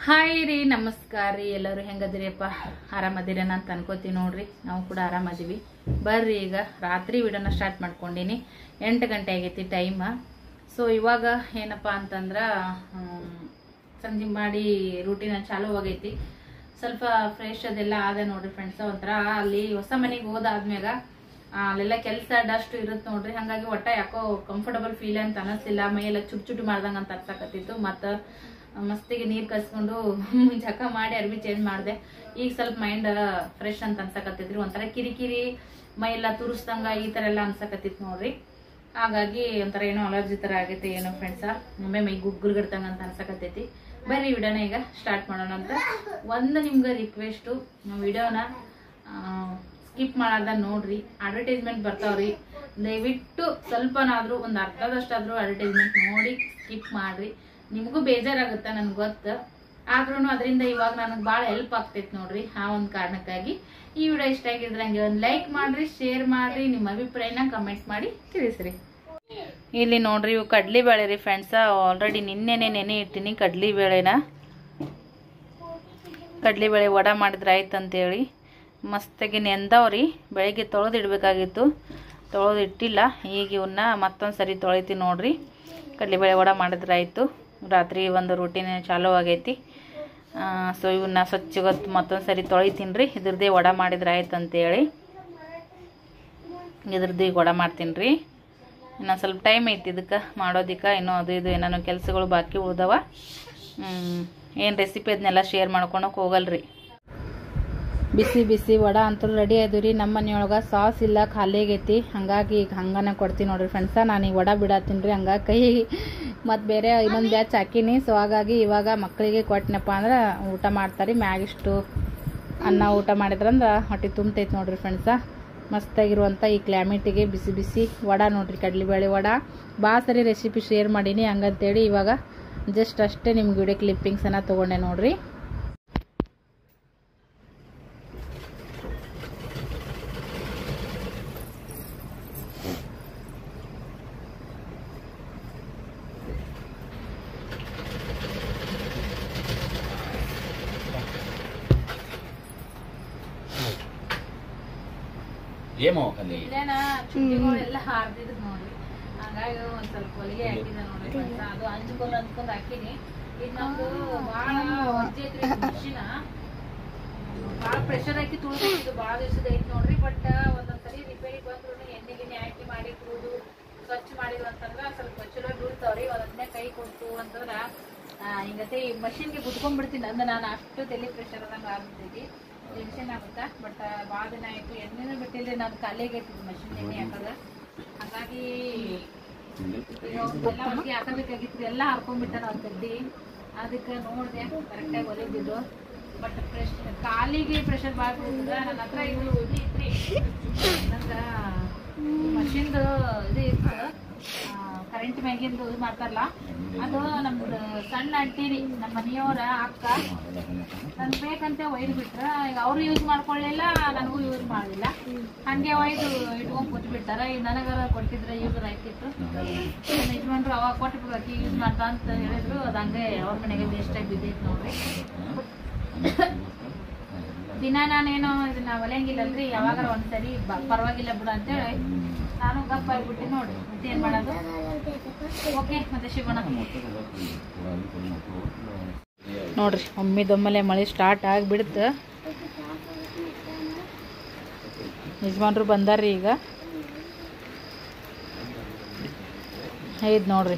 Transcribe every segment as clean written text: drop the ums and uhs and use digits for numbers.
Hi ರೀ, ನಮಸ್ಕಾರ ರೀ. ಎಲ್ಲರೂ ಹೆಂಗದಿರಿಯಪ್ಪ? ಆರಾಮದಿರೇನ ಅಂತ ಅನ್ಕೋತೀವಿ ನೋಡ್ರಿ. ನಾವು ಕೂಡ ಆರಾಮದೀವಿ. ಬರ್ರಿ, ಈಗ ರಾತ್ರಿ ವಿಡಿಯೋನ ಸ್ಟಾರ್ಟ್ ಮಾಡ್ಕೊಂಡಿನಿ. 8 ಗಂಟೆ ಆಗೈತಿ ಟೈಮ್. ಸೊ ಇವಾಗ ಏನಪ್ಪ ಅಂತಂದ್ರ ಸಂಜೆ ಮಾಡಿ ರೂಟೀನ್ ಚಾಲೂ ಆಗೈತಿ. ಸ್ವಲ್ಪ ಫ್ರೆಶ್ ಅದೆಲ್ಲ ಆದ ನೋಡ್ರಿ ಫ್ರೆಂಡ್ಸ್. ಒಂಥರ ಅಲ್ಲಿ ಹೊಸ ಮನೆಗೆ ಹೋದಾದ್ಮ್ಯಾಗ ಅಲ್ಲೆಲ್ಲ ಕೆಲಸ ಡಸ್ಟ್ ಇರುತ್ತೆ ನೋಡ್ರಿ. ಹಂಗಾಗಿ ಒಟ್ಟ ಯಾಕೋ ಕಂಫರ್ಟಬಲ್ ಫೀಲ್ ಅಂತ ಅನಿಸ್ತಿಲ್ಲ. ಮೈಯೆಲ್ಲ ಚುಟ್ ಚುಟ್ಟು ಮಾಡ್ದಂಗ ಅಂತ ಅನ್ಸಕತ್ತಿತ್ತು. ಮತ್ತು ಮಸ್ತಿಗೆ ನೀರು ಕಸ್ಕೊಂಡು ಜಕ ಮಾಡಿ ಅರ್ಬಿ ಚೇಂಜ್ ಮಾಡಿದೆ. ಈಗ ಸ್ವಲ್ಪ ಮೈಂಡ್ ಫ್ರೆಶ್ ಅಂತ ಅನ್ಸಕತ್ತೈತ್ರಿ. ಒಂಥರ ಕಿರಿಕಿರಿ ಮೈಯೆಲ್ಲ ತುರಿಸ್ದಂಗ ಈ ಥರ ಎಲ್ಲ ಅನ್ಸಕತ್ತಿತ್ತು ನೋಡ್ರಿ. ಹಾಗಾಗಿ ಒಂಥರ ಏನೋ ಅಲರ್ಜಿ ಥರ ಆಗೈತೆ ಏನೋ ಫ್ರೆಂಡ್ಸ. ಒಮ್ಮೆ ಮೈ ಗುಗ್ಗುರ್ಗಿಡ್ತಂಗ ಅಂತ ಅನ್ಸಕತ್ತೈತಿ. ಬರ್ರಿ ವಿಡಿಯೋನ ಈಗ ಸ್ಟಾರ್ಟ್ ಮಾಡೋಣ ಅಂತ. ಒಂದು ನಿಮ್ಗೆ ರಿಕ್ವೆಸ್ಟು, ವಿಡಿಯೋನ ಸ್ಕಿಪ್ ಮಾಡಾರ್ದ ನೋಡ್ರಿ. ಅಡ್ವರ್ಟೈಸ್ಮೆಂಟ್ ಬರ್ತಾವ್ರಿ. ದಯವಿಟ್ಟು ಸ್ವಲ್ಪನಾದ್ರೂ ಒಂದು ಅರ್ಧದಷ್ಟಾದ್ರೂ ಅಡ್ವರ್ಟೈಸ್ಮೆಂಟ್ ನೋಡಿ ಸ್ಕಿಪ್ ಮಾಡ್ರಿ. ನಿಮಗೂ ಬೇಜಾರಾಗುತ್ತೆ ನನ್ಗೆ ಗೊತ್ತು. ಆದ್ರೂ ಅದರಿಂದ ಇವಾಗ ನನಗೆ ಭಾಳ ಹೆಲ್ಪ್ ಆಗ್ತೈತಿ ನೋಡ್ರಿ. ಆ ಒಂದು ಕಾರಣಕ್ಕಾಗಿ ಈ ವಿಡಿಯೋ ಇಷ್ಟ ಆಗಿದ್ರೆ ಹಂಗೆ ಒಂದು ಲೈಕ್ ಮಾಡ್ರಿ, ಶೇರ್ ಮಾಡ್ರಿ, ನಿಮ್ಮ ಅಭಿಪ್ರಾಯನ ಕಮೆಂಟ್ ಮಾಡಿ ತಿಳಿಸ್ರಿ. ಇಲ್ಲಿ ನೋಡ್ರಿ, ಇವು ಕಡ್ಲಿ ಬೇಳೆ ರೀ ಫ್ರೆಂಡ್ಸ. ಆಲ್ರೆಡಿ ನಿನ್ನೆನೆ ನೆನೆ ಇಟ್ಟಿನಿ ಕಡ್ಲಿಬೇಳೆನ. ಕಡ್ಲಿಬೇಳೆ ವಡ ಮಾಡಿದ್ರೆ ಆಯ್ತು ಅಂತೇಳಿ ಮಸ್ತಾಗಿ ನೆಂದವ್ರಿ. ಬೆಳಗ್ಗೆ ತೊಳೆದಿಡ್ಬೇಕಾಗಿತ್ತು, ತೊಳೆದಿಟ್ಟಿಲ್ಲ. ಈಗ ಇವನ್ನ ಮತ್ತೊಂದು ಸರಿ ತೊಳಿತೀನಿ ನೋಡ್ರಿ. ಕಡ್ಲಿಬೇಳೆ ವಡ ಮಾಡಿದ್ರೆ ಆಯಿತು. ರಾತ್ರಿ ಒಂದು ರೂಟೀನ್ ಚಾಲೂ ಆಗೈತಿ. ಸೊ ಇವನ್ನ ಸ್ವಚ್ಛಗೊತ್ತು ಮತ್ತೊಂದು ಸರಿ ತೊಳಿತೀನಿ ರೀ. ಇದ್ರದ್ದೇ ವಡ ಮಾಡಿದ್ರೆ ಆಯ್ತು ಅಂತೇಳಿ ಇದ್ರದ್ದು ಈಗ ವಡ ಮಾಡ್ತೀನಿ ರೀ. ಇನ್ನು ಸ್ವಲ್ಪ ಟೈಮ್ ಐತಿ ಇದಕ್ಕೆ ಮಾಡೋದಕ್ಕೆ. ಇನ್ನೂ ಅದು ಇದು ಏನಾನು ಕೆಲಸಗಳು ಬಾಕಿ ಉಳ್ದವ. ಏನು ರೆಸಿಪಿ ಅದನ್ನೆಲ್ಲ ಶೇರ್ ಮಾಡ್ಕೊಳಕ್ಕೆ ಹೋಗಲ್ರಿ. ಬಿಸಿ ಬಿಸಿ ವಡ ಅಂತೂ ರೆಡಿ ಆಯ್ತು ರೀ. ನಮ್ಮ ಮನೆಯೊಳಗೆ ಸಾಸ್ ಇಲ್ಲ, ಖಾಲಿ ಆಗೈತಿ. ಹಾಗಾಗಿ ಈಗ ಹಂಗನ ಕೊಡ್ತೀನಿ ನೋಡ್ರಿ ಫ್ರೆಂಡ್ಸ. ನಾನು ಈಗ ವಡ ಬಿಡತ್ತೀನಿ ರೀ. ಹಂಗಾಗಿ ಕೈ ಮತ್ತು ಬೇರೆ ಇನ್ನೊಂದು ಬ್ಯಾಚ್ ಹಾಕೀನಿ. ಸೊ ಹಾಗಾಗಿ ಇವಾಗ ಮಕ್ಕಳಿಗೆ ಕೊಟ್ಟನಪ್ಪ ಅಂದ್ರೆ ಊಟ ಮಾಡ್ತಾರೆ. ಮ್ಯಾಗಿಷ್ಟು ಅನ್ನ ಊಟ ಮಾಡಿದ್ರಂದ್ರೆ ಹೊಟ್ಟೆ ತುಂಬತೈತಿ ನೋಡ್ರಿ ಫ್ರೆಂಡ್ಸ. ಮಸ್ತಾಗಿರುವಂಥ ಈ ಕ್ಲೈಮೇಟಿಗೆ ಬಿಸಿ ಬಿಸಿ ವಡ ನೋಡ್ರಿ, ಕಡ್ಲಿಬೇಳೆ ವಡ. ಭಾಳ ಸರಿ ರೆಸಿಪಿ ಶೇರ್ ಮಾಡೀನಿ. ಹಂಗಂತೇಳಿ ಇವಾಗ ಜಸ್ಟ್ ಅಷ್ಟೇ ನಿಮ್ಗೆ ವಿಡಿಯೋ ಕ್ಲಿಪ್ಪಿಂಗ್ಸನ್ನು ತೊಗೊಂಡೆ ನೋಡ್ರಿ. ಚುಟ್ಟಿಗಳೆಲ್ಲ ಹಾರ್ದಿದ್ ನೋಡ್ರಿ. ಹಂಗಾಗಿ ಒಂದ್ ಸ್ವಲ್ಪ ಹೊಲಿಗೆ ಹಾಕಿದೆ ನೋಡ್ರಿ. ಅದು ಅಂಚ್ಕೊಂಡ್ ಹಾಕಿನಿ. ಇದು ನಮ್ದು ಬಾಳ ವಜ್ಜೆ ಐತ್ರಿ ಮಿಷಿನ. ಬಾಳ ಪ್ರೆಷರ್ ಹಾಕಿ ತುಳಿದು ಬಾಳ ದಿವಸದ ಐತಿ ನೋಡ್ರಿ. ಬಟ್ ಒಂದೊಂದ್ಸರಿ ರಿಪೇರಿ ಬಂದ್ರು ಎಣ್ಣೆ ಗಿಣ್ಣೆ ಹಾಕಿ ಮಾಡಿ ತುಳಿದು ಸ್ವಚ್ಛ ಮಾಡಿದ್ವು ಅಂತಂದ್ರ ಸ್ವಲ್ಪ ಚಲೋ ಬೀಳ್ತಾವ್ರಿ. ಒಂದನ್ನೇ ಕೈ ಕೊಡ್ತು ಅಂತಂದ್ರ ಹಿಂಗತೆ ಈ ಮಷಿನ್ಗೆ ಗುದ್ಕೊಂಡ್ಬಿಡ್ತೀನಿ. ಅಂದ್ರೆ ನಾನು ಅಷ್ಟು ತಲೆ ಪ್ರೆಷರ್ ಅದಂಗ ಆಗ್ಬಿಡ್ತೈತಿ. ಟೆನ್ಷನ್ ಆಗುತ್ತಾ. ಬಟ್ ಭಾಳ ದಿನ ಆಯ್ತು, ಎಣ್ಣೆನೂ ಬಿಟ್ಟಿಲ್ರಿ. ನಾನು ಖಾಲಿಗೆ ಐತಿ ಮಷಿನ್ ಎಣ್ಣೆ ಹಾಕೋದ. ಹಾಗಾಗಿ ಎಲ್ಲ ಹೊಲಿಗೆ ಹಾಕಬೇಕಾಗಿತ್ತು. ಎಲ್ಲ ಹಾಕೊಂಡ್ಬಿಟ್ಟ ನಾವು ಕದ್ದಿ. ಅದಕ್ಕೆ ನೋಡಿದೆ ಕರೆಕ್ಟಾಗಿ ಹೊಲಿದಿದ್ದು. ಬಟ್ ಕಾಲಿಗೆ ಪ್ರೆಷರ್ ಭಾಳ ಬೀಳ್ತದ. ನನ್ನ ಹತ್ರ ಇದು ಇದ್ರಿ ನಂಗೆ ಮಷಿನ್ದು ಇದು ಇತ್ತು, ಕರೆಂಟ್ ಮ್ಯಾಗಿಂದು ಇದು ಮಾಡ್ತಾರಲ್ಲ ಅದು. ನಮ್ದು ಸಣ್ಣ ಅಂಟಿರಿ, ನಮ್ಮ ಮನೆಯವರ ಅಕ್ಕ ನನ್ಗೆ ಬೇಕಂತ ಒಯ್ದು ಬಿಟ್ರ. ಈಗ ಅವರು ಯೂಸ್ ಮಾಡ್ಕೊಳ್ಳಿಲ್ಲ, ನನಗೂ ಯೂಸ್ ಮಾಡಲಿಲ್ಲ. ಹಂಗೆ ಒಯ್ದು ಇಟ್ಕೊಂಡ್ ಕೂತ್ಬಿಟ್ಟಾರ. ಈಗ ನನಗಾರ ಕೊಟ್ಟಿದ್ರೆ ಯೂಸ್ ಆಯ್ತಿತ್ತು. ಯಜಮಾನ್ರು ಅವಾಗ ಕೊಟ್ಟು ಯೂಸ್ ಮಾಡ್ತಾ ಅಂತ ಹೇಳಿದ್ರು. ಅದು ಹಂಗೆ ಅವ್ರ ಮನೆಗೆ ವೇಸ್ಟಾಗಿ ಬಿದ್ದೈತಿ ನೋಡ್ರಿ. ದಿನ ನಾನೇನೋ ಇದನ್ನ ಹೊಲಿಯಂಗಿಲ್ಲಲ್ರಿ. ಯಾವಾಗಾರ ಒಂದ್ಸರಿ ಪರವಾಗಿಲ್ಲ ಬಿಡು ಅಂತೇಳಿ ನಾನು ಗಪ್ಪ ಆಗ್ಬಿಟ್ಟು ನೋಡ್ರಿ. ಮತ್ತೆ ಏನ್ ಮಾಡೋದು. ಓಕೆ, ಮತ್ತೆ ಶಿವಣ್ಣ ನೋಡ್ರಿ, ಒಮ್ಮಿದೊಮ್ಮಲೆ ಮಳೆ ಸ್ಟಾರ್ಟ್ ಆಗಿಬಿಡುತ್ತೆ. ಯಜಮಾನ್ರು ಬಂದಾರ್ರಿ ಈಗ. ಇದು ನೋಡ್ರಿ,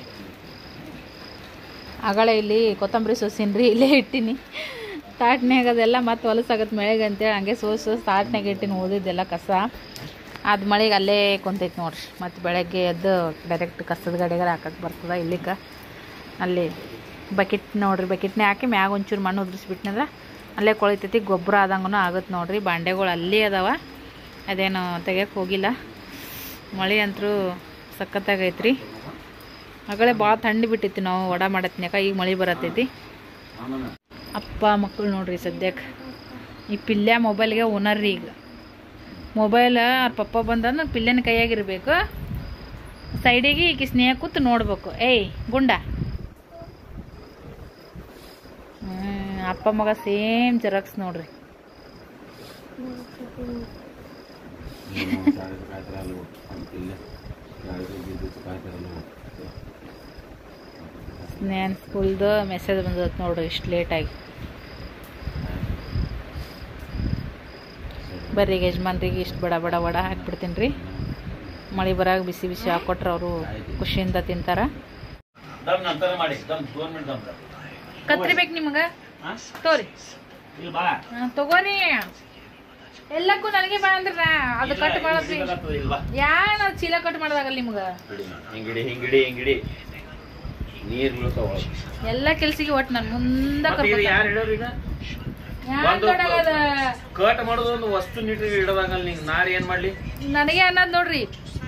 ಆಗಳೇ ಇಲ್ಲಿ ಕೊತ್ತಂಬರಿ ಸೋಸಿನ್ರಿ. ಇಲ್ಲೇ ಇಟ್ಟಿನಿ ತಾಟ್ನ್ಯಾಗ. ಅದೆಲ್ಲ ಮತ್ತೆ ಹೊಲಸಾಗತ್ತೆ ಮಳೆಗೆ ಅಂತೇಳಿ ಹಂಗೆ ಸೋಸು ತಾಟ್ನಾಗ ಇಟ್ಟಿನಿ. ಓದಿದ್ದೆಲ್ಲ ಕಸ ಅದು ಮಳೆಗೆ ಅಲ್ಲೇ ಕುಂತೈತಿ ನೋಡ್ರಿ. ಮತ್ತು ಬೆಳಗ್ಗೆ ಎದ್ದು ಡೈರೆಕ್ಟ್ ಕಸದ ಗಡಿಗಾರ ಹಾಕಕ್ಕೆ ಬರ್ತದೆ. ಇಲ್ಲಿಗೆ ಅಲ್ಲಿ ಬಕೆಟ್ ನೋಡ್ರಿ, ಬಕೆಟ್ನೇ ಹಾಕಿ ಮ್ಯಾಗ ಒಂಚೂರು ಮಣ್ಣು ಉದುರಿಸ್ಬಿಟ್ನಂದ್ರೆ ಅಲ್ಲೇ ಕೊಳಿತೈತಿ. ಗೊಬ್ಬರ ಆದಂಗೂ ಆಗುತ್ತೆ ನೋಡ್ರಿ. ಬಾಂಡೆಗಳು ಅಲ್ಲೇ ಅದಾವ, ಅದೇನು ತೆಗಿಯೋಕೆ ಹೋಗಿಲ್ಲ. ಮಳೆ ಅಂತೂ ಸಖತ್ತಾಗೈತ್ರಿ. ಆಗಳೇ ಭಾಳ ಥಂಡಿ ಬಿಟ್ಟಿತ್ತು ನಾವು ವಡ ಮಾಡತ್ನ್ಯಾಕ. ಈಗ ಮಳೆ ಬರತ್ತೈತಿ. ಅಪ್ಪ ಮಕ್ಕಳು ನೋಡ್ರಿ ಸದ್ಯಕ್ಕೆ ಈ ಪಿಲ್ಯ ಮೊಬೈಲ್ಗೆ ಓನರ್ರಿ. ಈಗ ಮೊಬೈಲ್ ಅವ್ರ ಪಪ್ಪ ಬಂದಂದ್ರೆ ಪಿಲ್ಯನ ಕೈಯಾಗಿರ್ಬೇಕು. ಸೈಡಿಗೆ ಈಗ ಸ್ನೇಹ ಕೂತು ನೋಡ್ಬೇಕು. ಏಯ್ ಗುಂಡ ಅಪ್ಪ ಮಗ ಸೇಮ್ ಜೆರಾಕ್ಸ್ ನೋಡ್ರಿ. ಸ್ನೇಹನ್ ಸ್ಕೂಲ್ದು ಮೆಸೇಜ್ ಬಂದದ ನೋಡ್ರಿ ಇಷ್ಟು ಲೇಟಾಗಿ. ಬರ್ರಿ ಯಜಮಾನ್ರಿಗೆ ಇಷ್ಟು ಬಡ ಬಡ ವಡ ಹಾಕ್ಬಿಡ್ತೀನಿ ರೀ. ಮಳೆ ಬರಾಗ ಬಿಸಿ ಬಿಸಿ ಹಾಕೊಟ್ರೆ ಅವರು ಖುಷಿಯಿಂದ ತಿಂತಾರ. ಕತ್ರಿ ಬೇಕು ನಿಮ್ಗೆ? ತೋರಿ ತಗೋರಿ. ಎಲ್ಲಕ್ಕೂ ನನಗೆ ಬಾ ಅಂದ್ರ ಅದು ಕಟ್ ಮಾಡದ್ರಿ. ಯಾರ ಚೀಲ ಕಟ್ ಮಾಡೋದಾಗಲ್ಲ ನಿಮ್ಗೆ. ಎಲ್ಲ ಕೆಲ್ಸಿಗೆ ಒಟ್ಟು ನಾನು ಮುಂದೆ ಕಟ್ ಮಾಡೋದು ಒಂದು ವಸ್ತು ನೀಟಾಗಿ ಇಡೋದಾಗಲ್ಲ. ನಿಂಗೆ ನಾರ್ ಏನ್ ಮಾಡ್ಲಿ ನನಗೆ ಅನ್ನೋದು ನೋಡ್ರಿ.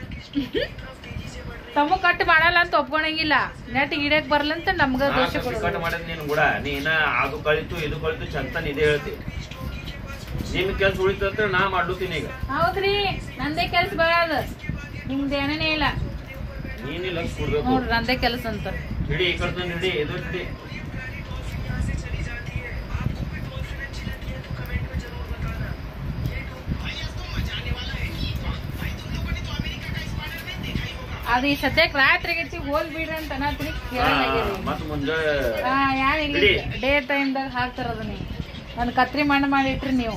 ತಮ್ಮ ಕಟ್ ಮಾಡಲ್ಲ ಅಂತ ಒಪ್ಕೊಳಂಗಿಲ್ಲ. ನೆಟ್ ಗಿಡಕ್ ಬರ್ಲಂತ ನಮ್ಗ ದೋಷ ಕಟ್ ಮಾಡೋದ್ ನೀನ್ ಕೂಡ ನೀನ ಅದು ಕಳಿತು ಇದು ಕಳಿತು ಚಂತನ್ ಇದೇ ಹೇಳ್ತಿ. ನಿಮ್ ಕೆಲ್ಸ ಉಳಿತಂತ ನಾ ಮಾಡ್ಲತ್ತೀನಿ ಈಗ. ಹೌದ್ರಿ, ನಂದೇ ಕೆಲ್ಸ ಬರೋದ, ನಿಮ್ದೇನೇ ಇಲ್ಲ. ನೀನಿಲ್ಲ ಕೊಡ್ಬೇಕು ನೋಡ್ರಿ ನಂದೇ ಕೆಲಸ ಅಂತ. ಹಿಡಿ ಈ ಕಡೆ ಹಿಡಿ, ಇದು ಹಿಡಿ. ಅದು ಈ ಸದ್ಯಕ್ಕೆ ರಾತ್ರಿಗೆ ಹೋಲ್ ಬಿಡ್ರಿ ಅಂತ ಅನ್ನತ್ರಿ. ಯಾರು ಇಲ್ಲಿ ಡೇ ಟೈಮ್ದಾಗ ಹಾಕ್ತಾರ ಅದನ್ನ. ಒಂದು ಕತ್ರಿ ಮಣ್ಣು ಮಾಡಿ ಇಟ್ರಿ ನೀವು.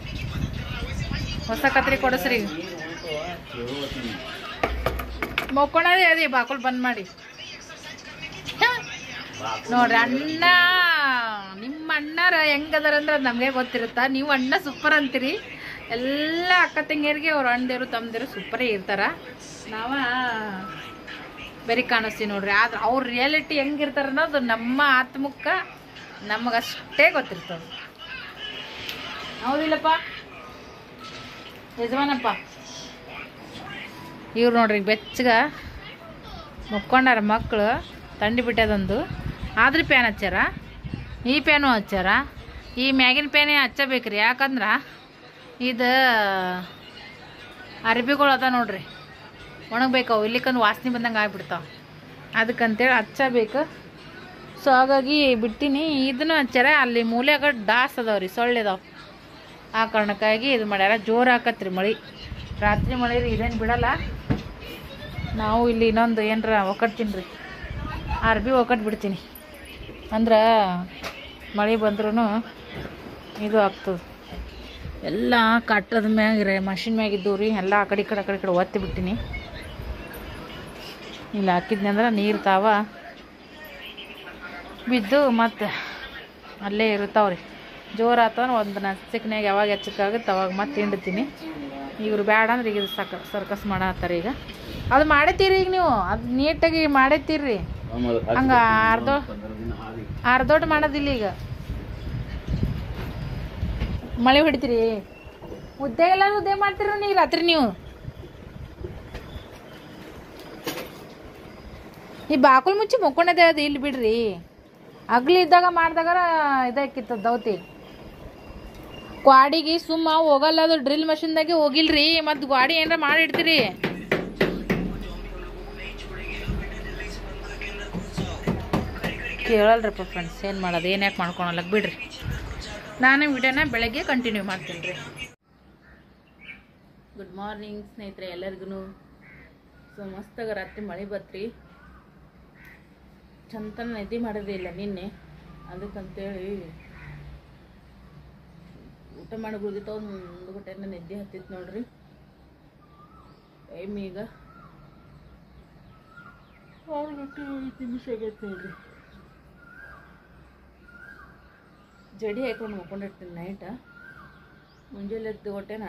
ಹೊಸ ಕತ್ರಿ ಕೊಡಸ್ರಿ. ಮೊಕ್ಕೊಳದೇ ಅದೇ ಬಾಕುಲ್ ಬಂದ್ ಮಾಡಿ ನೋಡ್ರಿ. ಅಣ್ಣ ನಿಮ್ಮ ಅಣ್ಣರ ಹೆಂಗದಾರ ಅಂದ್ರೆ ಅದು ನಮಗೆ ಗೊತ್ತಿರುತ್ತಾ. ನೀವು ಅಣ್ಣ ಸೂಪರ್ ಅಂತೀರಿ. ಎಲ್ಲ ಅಕ್ಕ ತಂಗಿಯರಿಗೆ ಅವ್ರ ಅಣ್ಣದೇರು ತಮ್ಮದೇರು ಸೂಪರೇ ಇರ್ತಾರ. ನಾವ ಬೇರೆ ಕಾಣಿಸ್ತೀವಿ ನೋಡ್ರಿ. ಆದ್ರೆ ಅವ್ರ ರಿಯಾಲಿಟಿ ಹೆಂಗಿರ್ತಾರ ಅನ್ನೋದು ನಮ್ಮ ಆತ್ಮಕ್ಕ ನಮಗಷ್ಟೇ ಗೊತ್ತಿರ್ತದೆ. ಹೌದಿಲ್ಲಪ್ಪ ಯಜಮಾನಪ್ಪ? ಇವ್ರು ನೋಡ್ರಿ ಬೆಚ್ಚಗ ಮುಕ್ಕೊಂಡಾರ ಮಕ್ಕಳು. ತಂಡಿ ಬಿಟ್ಟದೊಂದು. ಆದ್ರೆ ಪ್ಯಾನ್ ಹಚ್ಚಾರ, ಈ ಪ್ಯಾನು ಹಚ್ಚಾರ. ಈ ಮ್ಯಾಗಿನ ಪ್ಯಾನೇ ಹಚ್ಚಬೇಕ್ರಿ. ಯಾಕಂದ್ರೆ ಇದು ಅರ್ಬಿಗಳು ಅದ ನೋಡ್ರಿ, ಒಣಗಬೇಕವು. ಇಲ್ಲಿಕಂದು ವಾಸನೆ ಬಂದಂಗೆ ಆಗ್ಬಿಡ್ತಾವ. ಅದಕ್ಕಂತೇಳಿ ಹಚ್ಚಬೇಕು. ಸೊ ಹಾಗಾಗಿ ಬಿಟ್ಟಿನಿ. ಇದನ್ನು ಹಚ್ಚಾರ. ಅಲ್ಲಿ ಮೂಲೆಯಾಗ ಡಾಸ್ ಅದಾವ್ರಿ, ಸೊಳ್ಳೆದಾವ್. ಆ ಕಾರಣಕ್ಕಾಗಿ ಇದು ಮಾಡ್ಯಾರ. ಜೋರು ಹಾಕತ್ರಿ ಮಳೆ. ರಾತ್ರಿ ಮಳೆ ರೀ, ಇದೇನು ಬಿಡಲ್ಲ. ನಾವು ಇಲ್ಲಿ ಇನ್ನೊಂದು ಏನರ ಒಕ್ಕಟ್ತೀನಿ ರೀ, ಅರ್ಬಿ ಒಕ್ಕಟ್ಟು ಬಿಡ್ತೀನಿ. ಅಂದ್ರೆ ಮಳೆ ಬಂದ್ರೂ ಇದು ಆಗ್ತದೆ. ಎಲ್ಲ ಕಟ್ಟದ ಮ್ಯಾಗ ಮಷಿನ್ ಮ್ಯಾಗಿದ್ದು ರೀ. ಎಲ್ಲ ಆ ಕಡೆ ಈ ಕಡೆ ಒತ್ತಿ ಬಿಟ್ಟಿನಿ. ಇಲ್ಲಿ ಹಾಕಿದ್ನಿ ಅಂದ್ರೆ ನೀರು ತಾವ ಬಿದ್ದು ಮತ್ತು ಅಲ್ಲೇ ಇರ್ತಾವ್ರಿ. ಜೋರು ಆತಂದ್ರೆ ಒಂದು ನಸಿಕ್ನಾಗ ಯಾವಾಗ ಹೆಚ್ಚಕ್ಕಾಗುತ್ತೆ ಅವಾಗ ಮತ್ತೆ ಹಿಂಡ್ತೀನಿ. ಇವ್ರು ಬೇಡ ಅಂದ್ರೆ ಈಗ ಇದು ಸರ್ಕಸ್ ಮಾಡತ್ತಾರೆ. ಈಗ ಅದು ಮಾಡತ್ತೀರಿ ಈಗ ನೀವು, ಅದು ನೀಟಾಗಿ ಮಾಡತ್ತೀರಿ. ಹಂಗೆ ಅರ್ಧೋಟ್ ಮಾಡೋದಿಲ್ಲ. ಈಗ ಮಳೆ ಹೊಡಿತೀರಿ. ಮುದ್ದೆ ಎಲ್ಲ ಮುದ್ದೆ ಮಾಡ್ತೀರ ನೀವು ರಾತ್ರಿ. ನೀವು ಈ ಬಾಕುಲ್ ಮುಚ್ಚಿ ಮುಕ್ಕೊಂಡದೇ ಅದು ಇಲ್ಲಿ ಬಿಡ್ರಿ. ಅಗ್ಲಿ ಇದ್ದಾಗ ಮಾಡಿದಾಗ ಇದಾಕಿತ್ತು ದೌತಿ. ಗ್ವಾಡಿಗೆ ಸುಮ್ಮ ಹೋಗಲ್ಲ, ಅದು ಡ್ರಿಲ್ ಮಷಿನ್ದಾಗೆ ಹೋಗಿಲ್ರಿ. ಮತ್ತು ಗ್ವಾಡಿ ಏನಾರ ಮಾಡಿಡ್ತೀರಿ. ಕೇಳಲ್ರಪ್ಪ ಫ್ರೆಂಡ್ಸ್, ಏನು ಮಾಡೋದು, ಏನು ಯಾಕೆ ಮಾಡ್ಕೊಳಲ್ಲಕ್ಕೆ ಬಿಡ್ರಿ. ನಾನು ವಿಡಿಯೋನ ಬೆಳಗ್ಗೆ ಕಂಟಿನ್ಯೂ ಮಾಡ್ತೀನಿ ರೀ. ಗುಡ್ ಮಾರ್ನಿಂಗ್ ಸ್ನೇಹಿತರೆ ಎಲ್ಲರಿಗೂ. ಸೊ ಮಸ್ತಾಗ ರಾತ್ರಿ ಮಳೆ ಬತ್ರಿ. ಚಂತನ ನಿದ್ದೆ ಮಾಡೋದೇ ಇಲ್ಲ ನಿನ್ನೆ. ಅದಕ್ಕಂತೇಳಿ ಊಟ ಮಾಡಿ ಗುದಿತ್ತು. ಒಂದು ಗಂಟೆಯಿಂದ ನಿದ್ದೆ ಹತ್ತಿತ್ತು ನೋಡ್ರಿ. ಟೈಮ್ ಈಗ 6 ಗಂಟೆ 5 ನಿಮಿಷ ಆಗೈತೆ ನೋಡ್ರಿ. ಜಡಿ ಹಾಕೊಂಡು ಮಕ್ಕೊಂಡಿರ್ತೀನಿ ನೈಟ. ಮುಂಜಾನೆ ಎದ್ದು ಹೊಟ್ಟೆನ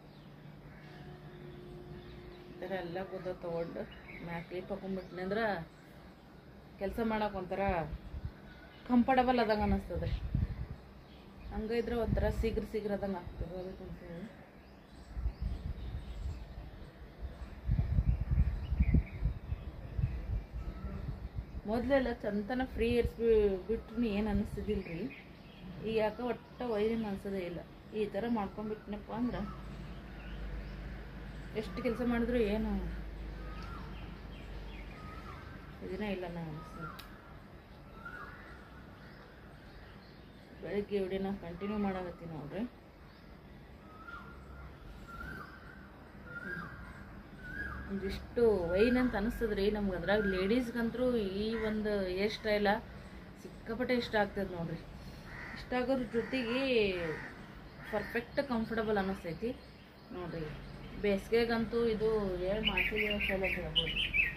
ಈ ಥರ ಎಲ್ಲ ಕೂದ ತೊಗೊಂಡು ಮ್ಯಾಕ್ ಕ್ಲಿಪ್ ಹಾಕೊಂಡ್ಬಿಟ್ಟಿನಿ ಅಂದ್ರೆ ಕೆಲಸ ಮಾಡೋಕೆ ಒಂಥರ ಕಂಫರ್ಟಬಲ್ ಆದಂಗೆ ಅನ್ನಿಸ್ತದೆ. ಹಂಗೆ ಇದ್ರೆ ಒಂಥರ ಶೀಘ್ರ ಆದಂಗೆ ಆಗ್ತದೆ. ಅದಕ್ಕಂತೇಳಿ ಮೊದಲೆಲ್ಲ ಚಂತನ ಫ್ರೀ ಬಿಟ್ರು ಏನು ಅನ್ನಿಸ್ತಿದ್ದಿಲ್ಲ ರೀ. ಈಗ ಯಾಕೆ ಒಟ್ಟು ವೈರಿನ ಅನ್ಸೋದೇ ಇಲ್ಲ. ಈ ಥರ ಮಾಡ್ಕೊಂಡ್ಬಿಟ್ನಪ್ಪ ಅಂದ್ರೆ ಎಷ್ಟು ಕೆಲಸ ಮಾಡಿದ್ರು ಏನು ಇದನ್ನೇ ಇಲ್ಲ ನಾ ಅನಿಸ್ತದೆ. ಬೆಳಗ್ಗೆ ವಿಡಿಯೋನ ಕಂಟಿನ್ಯೂ ಮಾಡಾಕತ್ತೀನಿ ನೋಡ್ರಿ. ಒಂದಿಷ್ಟು ವೈನ್ ಅಂತ ಅನಿಸ್ತದ್ರಿ ನಮ್ಗೆ. ಅದ್ರಾಗ ಲೇಡೀಸ್ಗಂತರೂ ಈ ಒಂದು ಹೇರ್ ಸ್ಟೈಲ ಸಿಕ್ಕಾಪಟ್ಟೆ ಇಷ್ಟ ಆಗ್ತದೆ ನೋಡ್ರಿ. ಇಷ್ಟ ಆಗೋದ್ರ ಜೊತೆಗೆ ಪರ್ಫೆಕ್ಟ್ ಕಂಫರ್ಟಬಲ್ ಅನ್ನಿಸ್ತೈತಿ ನೋಡ್ರಿ. ಬೇಸಿಗೆಗಂತೂ ಇದು ಹೇರ್ ಮಾಡ್ತಿದ್ದೀವಿ ಅಂತ ಹೇಳ್ಬೋದು.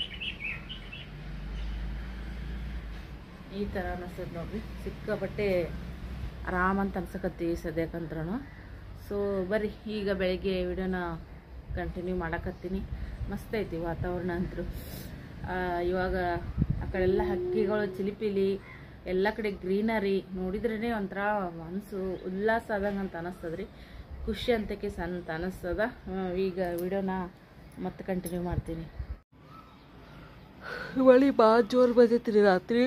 ಈ ಥರ ಅನ್ನಿಸ್ತದೆ ನೋಡ್ರಿ. ಸಿಕ್ಕಾಪಟ್ಟೆ ಆರಾಮಂತ ಅನ್ಸಕತ್ತಿ ಸದ್ಯಕ್ಕಂದ್ರೂ. ಸೊ ಬರ್ರಿ ಈಗ ಬೆಳಗ್ಗೆ ವಿಡಿಯೋನ ಕಂಟಿನ್ಯೂ ಮಾಡಕತ್ತೀನಿ. ಮಸ್ತ್ ಐತಿ ವಾತಾವರಣ ಅಂತೂ. ಇವಾಗ ಆ ಕಡೆಲ್ಲ ಹಕ್ಕಿಗಳು ಚಿಲಿಪಿಲಿ, ಎಲ್ಲ ಕಡೆ ಗ್ರೀನರಿ ನೋಡಿದ್ರೇ ಒಂಥರ ಮನಸ್ಸು ಉಲ್ಲಾಸ ಆದಂಗೆ ಅಂತ ಅನ್ನಿಸ್ತದ್ರಿ. ಖುಷಿ ಅಂತಕ್ಕೆ ಅಂತ ಅನ್ನಿಸ್ತದ. ಈಗ ವಿಡಿಯೋನ ಮತ್ತೆ ಕಂಟಿನ್ಯೂ ಮಾಡ್ತೀನಿ. ಮಳೆ ಭಾಳ ಜೋರು ಬಂದೈತಿ ರೀ ರಾತ್ರಿ.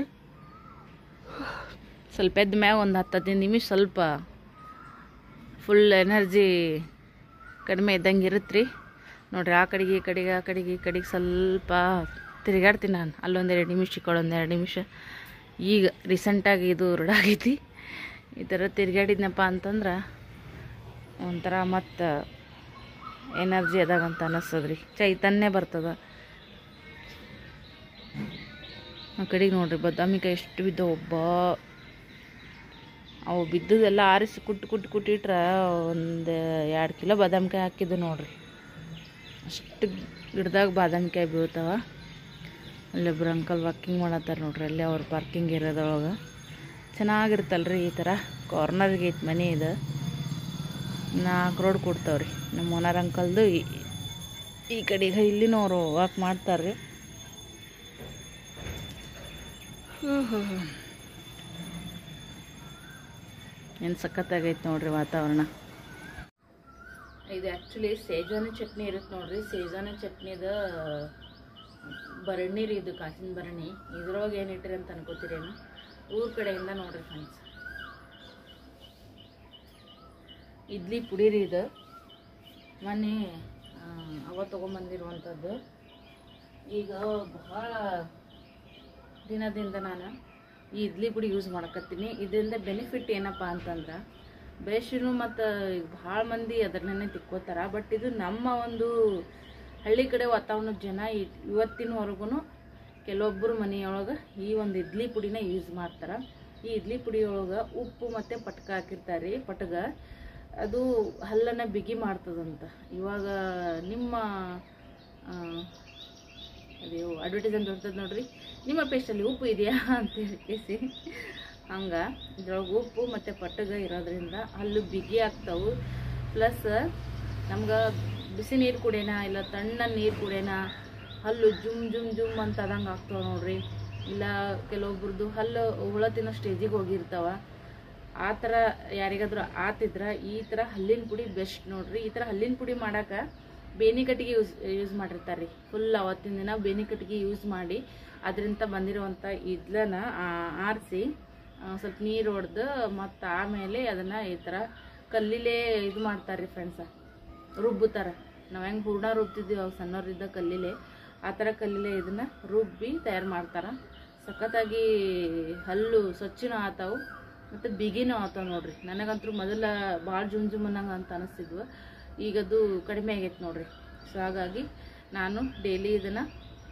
ಸ್ವಲ್ಪ ಎದ್ದ ಮ್ಯಾಗ ಒಂದು 10-15 ನಿಮಿಷ ಸ್ವಲ್ಪ ಫುಲ್ ಎನರ್ಜಿ ಕಡಿಮೆ ಇದ್ದಂಗೆ ಇರುತ್ತೆ ರೀ ನೋಡ್ರಿ. ಆ ಕಡೆಗೆ ಈ ಕಡೆಗೆ ಸ್ವಲ್ಪ ತಿರುಗಾಡ್ತೀನಿ ನಾನು. ಅಲ್ಲೊಂದು 2 ನಿಮಿಷ, ಈ ಕಡೆ ಒಂದು 2 ನಿಮಿಷ. ಈಗ ರೀಸೆಂಟಾಗಿ ಇದು ರೂಢಾಗೈತಿ. ಈ ಥರ ತಿರುಗಾಡಿದ್ನಪ್ಪ ಅಂತಂದ್ರೆ ಒಂಥರ ಮತ್ತು ಎನರ್ಜಿ ಅದಾಗಂತ ಅನ್ನಿಸ್ತದ್ರಿ. ಚೈತನ್ಯ ಬರ್ತದ. ಆ ಕಡೆಗೆ ನೋಡ್ರಿ ಬಾದಾಮಿಕಾಯಿ ಎಷ್ಟು ಬಿದ್ದವು. ಅವು ಬಿದ್ದದೆಲ್ಲ ಆರಿಸಿ ಕುಟ್ಟಿಟ್ರೆ ಒಂದು 2 ಕಿಲೋ ಬಾದಾಮಿಕಾಯಿ ಹಾಕಿದ್ದು ನೋಡ್ರಿ. ಅಷ್ಟು ಗಿಡದಾಗ ಬಾದಾಮಿಕಾಯಿ ಬೀಳ್ತಾವ. ಅಲ್ಲೊಬ್ರು ಅಂಕಲ್ ವಾಕಿಂಗ್ ಮಾಡತ್ತಾರ ನೋಡ್ರಿ. ಅಲ್ಲೇ ಅವ್ರ ಪಾರ್ಕಿಂಗ್ ಏರಿಯಾದೊಳಗೆ. ಚೆನ್ನಾಗಿರ್ತಲ್ರಿ ಈ ಥರ. ಕಾರ್ನರ್ಗೆ ಐತೆ ಮನೆ ಇದು. 4 ರೋಡ್ ಕೊಡ್ತಾವ್ರಿ. ನಮ್ಮ ಓನರ್ ಅಂಕಲ್ದು ಈ ಕಡೆಗೆ ಇಲ್ಲಿನೂ ಅವರು ವಾಕ್ ಮಾಡ್ತಾರ್ರಿ. ಏನು ಸಖತ್ತಾಗೈತೆ ನೋಡ್ರಿ ವಾತಾವರಣ. ಇದು ಆ್ಯಕ್ಚುಲಿ ಸೇಜಾನಿ ಚಟ್ನಿ ಇರುತ್ತೆ ನೋಡ್ರಿ. ಸೇಜಾನಿ ಚಟ್ನಿದ ಭರಣಿ ರೀ ಇದು, ಕಾಸಿನ ಭರಣಿ. ಇದ್ರೊಳಗೆ ಏನು ಇಟ್ಟಿರಿ ಅಂತ ಅನ್ಕೋತೀರೇನು. ಊರ ಕಡೆಯಿಂದ ನೋಡ್ರಿ ಫ್ರೆಂಡ್ಸ್. ಇಡ್ಲಿ ಪುಡಿ ರೀ ಇದು. ಮೊನ್ನೆ ಅವ ತೊಗೊಂಬಂದಿರುವಂಥದ್ದು. ಈಗ ಭಾಳ ದಿನದಿಂದ ನಾನು ಈ ಇಡ್ಲಿ ಪುಡಿ ಯೂಸ್ ಮಾಡಕತ್ತೀನಿ. ಇದರಿಂದ ಬೆನಿಫಿಟ್ ಏನಪ್ಪ ಅಂತಂದ್ರೆ ಬೇಷನು ಮತ್ತು ಭಾಳ ಮಂದಿ ಅದನ್ನೇ ತಿಕ್ಕೋತಾರ. ಬಟ್ ಇದು ನಮ್ಮ ಒಂದು ಹಳ್ಳಿ ಕಡೆ ವಾತಾವರಣದ ಜನ ಇವತ್ತಿನವರೆಗೂ ಕೆಲವೊಬ್ಬರು ಮನೆಯೊಳಗೆ ಈ ಒಂದು ಇಡ್ಲಿ ಪುಡಿನ ಯೂಸ್ ಮಾಡ್ತಾರೆ. ಈ ಇಡ್ಲಿ ಪುಡಿಯೊಳಗೆ ಉಪ್ಪು ಮತ್ತು ಪಟ್ಕ ಹಾಕಿರ್ತಾರೆ. ಪಟ್ಗ ಅದು ಹಲ್ಲನ್ನು ಬಿಗಿ ಮಾಡ್ತದಂತ. ಇವಾಗ ನಿಮ್ಮ ಅದೇ ಅಡ್ವರ್ಟೈಸ್ ಅಂತ ಬರ್ತದೆ ನೋಡ್ರಿ. ನಿಮ್ಮ ಪೇಸ್ಟಲ್ಲಿ ಉಪ್ಪು ಇದೆಯಾ ಅಂತ ಹೇಳಿ ಹಂಗೆ ಇದ್ರೊಳಗೆ ಉಪ್ಪು ಮತ್ತು ಪಟ್ಟಗ ಇರೋದ್ರಿಂದ ಹಲ್ಲು ಬಿಗಿ ಆಗ್ತಾವೆ. ಪ್ಲಸ್ ನಮ್ಗೆ ಬಿಸಿ ನೀರು ಕುಡಿಯೋಣ ಇಲ್ಲ ತಣ್ಣ ನೀರು ಕುಡಿಯೋಣ ಹಲ್ಲು ಜುಮ್ ಅಂತ ಅದಂಗೆ ಆಗ್ತಾವೆ ನೋಡ್ರಿ. ಇಲ್ಲ ಕೆಲವೊಬ್ರದ್ದು ಹಲ್ಲು ಹುಳ ತಿನ್ನೋ ಸ್ಟೇಜಿಗೆ ಹೋಗಿರ್ತಾವ. ಆ ಥರ ಯಾರಿಗಾದ್ರೂ ಆತಿದ್ರೆ ಈ ಥರ ಹಲ್ಲಿನ ಪುಡಿ ಬೆಸ್ಟ್ ನೋಡ್ರಿ. ಈ ಥರ ಹಲ್ಲಿನ ಪುಡಿ ಮಾಡೋಕೆ ಬೇನಿ ಕಟ್ಟಿಗೆ ಯೂಸ್ ಮಾಡಿರ್ತಾರೆ ರೀ. ಫುಲ್ ಅವತ್ತಿನ ದಿನ ಬೇನಿ ಕಟ್ಟಿಗೆ ಯೂಸ್ ಮಾಡಿ ಅದರಿಂದ ಬಂದಿರುವಂಥ ಇದ್ಲನ್ನ ಆರಿಸಿ ಸ್ವಲ್ಪ ನೀರು ಹೊಡೆದು ಮತ್ತು ಆಮೇಲೆ ಅದನ್ನು ಈ ಥರ ಕಲ್ಲಿಲೇ ಇದು ಮಾಡ್ತಾರೆ ರೀ ಫ್ರೆಂಡ್ಸ. ರುಬ್ಬುತ್ತಾರೆ. ನಾವು ಹೆಂಗೆ ಹೂರ್ಣ ರುಬ್ತಿದ್ದೀವಿ ಅವಾಗ ಸಣ್ಣವ್ರಿದ್ದ ಕಲ್ಲಿಲೆ, ಆ ಥರ ಕಲ್ಲಿಲೆ ಇದನ್ನು ರುಬ್ಬಿ ತಯಾರು ಮಾಡ್ತಾರೆ. ಸಖತ್ತಾಗಿ ಹಲ್ಲು ಸ್ವಚ್ಛನೂ ಆತಾವು ಮತ್ತು ಬಿಗಿನೂ ಆತಾವೆ ನೋಡ್ರಿ. ನನಗಂತೂ ಮೊದಲ ಭಾಳ ಜುಮ್ ಅನ್ನಂಗೆ ಅಂತ ಅನಿಸ್ತಿದ್ವು. ಈಗದು ಕಡಿಮೆ ಆಗೈತೆ ನೋಡ್ರಿ. ಸೊ ಹಾಗಾಗಿ ನಾನು ಡೈಲಿ ಇದನ್ನು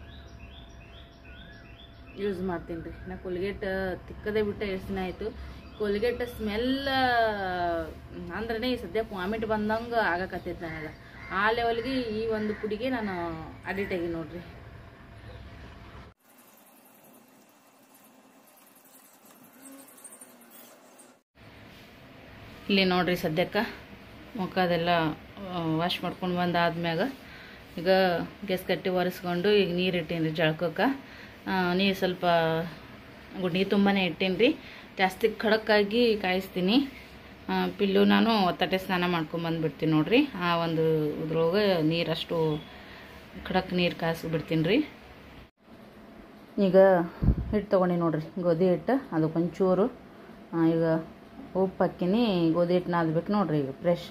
ಯೂಸ್ ಮಾಡ್ತೀನಿ ರೀ. ನಾ ಕೋಲ್ಗೇಟ್ ತಿಕ್ಕದೇ ಬಿಟ್ಟೆ ಎಷ್ಟು ದಿನ ಆಯಿತು. ಕೋಲ್ಗೇಟ್ ಸ್ಮೆಲ್ ಅಂದ್ರೆ ಸದ್ಯಕ್ಕೆ ವಾಮಿಟ್ ಬಂದಂಗೆ ಆಗಕತ್ತೈತೆ ನನಗೆ. ಆ ಲೆವೆಲ್ಗೆ ಈ ಒಂದು ಪುಡಿಗೆ ನಾನು ಅಡಿಕ್ಟ್ ಆಗಿ ನೋಡ್ರಿ. ಇಲ್ಲಿ ನೋಡ್ರಿ ಸದ್ಯಕ್ಕೆ ಮುಖ ಅದೆಲ್ಲ ವಾಶ್ ಮಾಡ್ಕೊಂಡು ಬಂದಾದ್ಮ್ಯಾಗ ಈಗ ಗ್ಯಾಸ್ ಕಟ್ಟಿ ಒರೆಸ್ಕೊಂಡು ಈಗ ನೀರು ಇಟ್ಟೀನಿ ರೀ ಜಳಕಕ್ಕೆ. ನೀರು ಸ್ವಲ್ಪ ನೀರು ತುಂಬಾ ಇಟ್ಟೀನಿ ರೀ. ಜಾಸ್ತಿ ಖಡಕ್ಕಾಗಿ ಕಾಯಿಸ್ತೀನಿ. ಪಿಲ್ಲು ನಾನು ತಟ್ಟೆ ಸ್ನಾನ ಮಾಡ್ಕೊಂಬಂದುಬಿಡ್ತೀನಿ ನೋಡ್ರಿ. ಆ ಒಂದು ಇದ್ರೊಳಗೆ ನೀರಷ್ಟು ಖಡಕ್ ನೀರು ಕಾಯಿಸ್ಬಿಡ್ತೀನಿ ರೀ. ಈಗ ಹಿಟ್ಟು ತೊಗೊಂಡು ನೋಡ್ರಿ, ಗೋಧಿ ಹಿಟ್ಟು. ಅದಕ್ಕೊಂಚೂರು ಈಗ ಉಪ್ಪು ಹಾಕಿನಿ. ಗೋಧಿ ಹಿಟ್ಟು ನಾದಬೇಕು ನೋಡ್ರಿ ಈಗ ಫ್ರೆಶ್.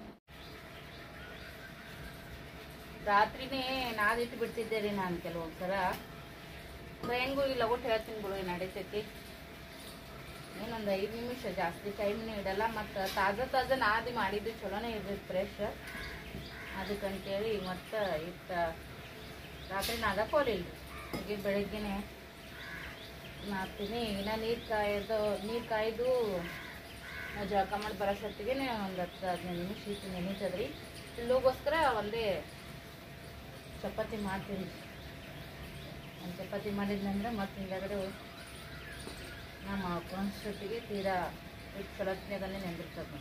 ರಾತ್ರಿನೇ ನಾದಿಟ್ಟು ಬಿಡ್ತಿದ್ದೆ ರೀ ನಾನು ಕೆಲವೊಂದು ಸಲ. ಹೆಂಗೂ ಇಲ್ಲ ಒಟ್ಟು ಹೇಳ್ತೀನಿ ಬಿಡು ನಡೀತೈತಿ. ಇನ್ನೊಂದು 5 ನಿಮಿಷ, ಜಾಸ್ತಿ ಟೈಮ್ನೇ ಇಡಲ್ಲ. ಮತ್ತು ತಾಜಾ ನಾದಿ ಮಾಡಿದ್ದು ಚಲೋನೇ ಇರ್ತೈತೆ ಫ್ರೆಶ್. ಅದಕ್ಕಂತೇಳಿ ಮತ್ತು ಇಟ್ಟು ರಾತ್ರಿ ನಾದಕ್ಕೆ ಹೋಲಿಲ್ಲ. ಹಾಗೆ ಬೆಳಗ್ಗೆನೆ ನಾದ್ತೀನಿ. ಇನ್ನು ನೀರು ಕಾಯ್ದು ಜಳಕ ಮಾಡಿ ಬರೋಷ್ಟೊತ್ತಿಗೆ ಒಂದು 10-15 ನಿಮಿಷ ಇಟ್ಟು ನೆನೀತದ್ರಿ. ಇಲ್ಲೋಗೋಸ್ಕರ ಒಂದೇ ಚಪಾತಿ ಮಾಡ್ತೀನಿ. ಒಂದು ಚಪಾತಿ ಮಾಡಿದ್ನಂದ್ರೆ ಮತ್ತು ಹಿಂದಾಗಡೆ ನಾವು ಮಾಡ್ಕೊಂಡಷ್ಟೊತ್ತಿಗೆ ತೀರಾ ಇಟ್ಟು ಚಲೋತ್ನಾಗನೇ ನೆಂದಿರ್ತದೆ.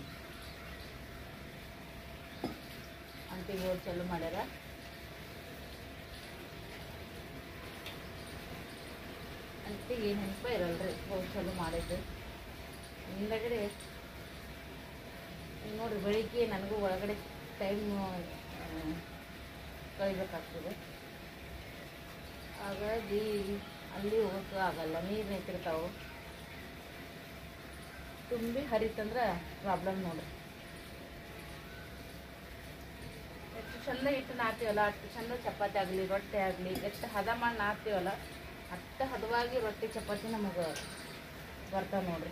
ಅಂಟಿಗೆ ಹೋಗಿ ಚಲೋ ಮಾಡ್ಯಾರ. ಅಂಟಿಗೆ ನೆನಪ ಇರಲ್ರಿ ಹೋಗಿ ಚಲೋ ಮಾಡಿದ್ದು. ಹಿಂದಗಡೆ ನೋಡಿರಿ ಬೆಳಿಗ್ಗೆ ನನಗೂ ಒಳಗಡೆ ಟೈಮ್ ಕಳಿಬೇಕಾಗ್ತದೆ. ಹಾಗಾಗಿ ಅಲ್ಲಿ ಹೋಗೋಕೆ ಆಗಲ್ಲ, ನೀರು ನಿಂತಿರ್ತಾವೆ. ತುಂಬಿ ಹರಿತಂದ್ರೆ ಪ್ರಾಬ್ಲಮ್ ನೋಡ್ರಿ. ಎಷ್ಟು ಚಂದ ಇಟ್ಟು ನಾದ್ತೀವಲ್ಲ ಅಷ್ಟು ಚಂದ ಚಪಾತಿ ಆಗಲಿ ರೊಟ್ಟಿ ಆಗಲಿ ಎಷ್ಟು ಹದ ಮಾಡಿ ನಾದ್ತೀವಲ್ಲ ಅಷ್ಟು ಹದವಾಗಿ ರೊಟ್ಟಿ ಚಪಾತಿ ನಮಗೆ ಬರ್ತಾವೆ ನೋಡ್ರಿ.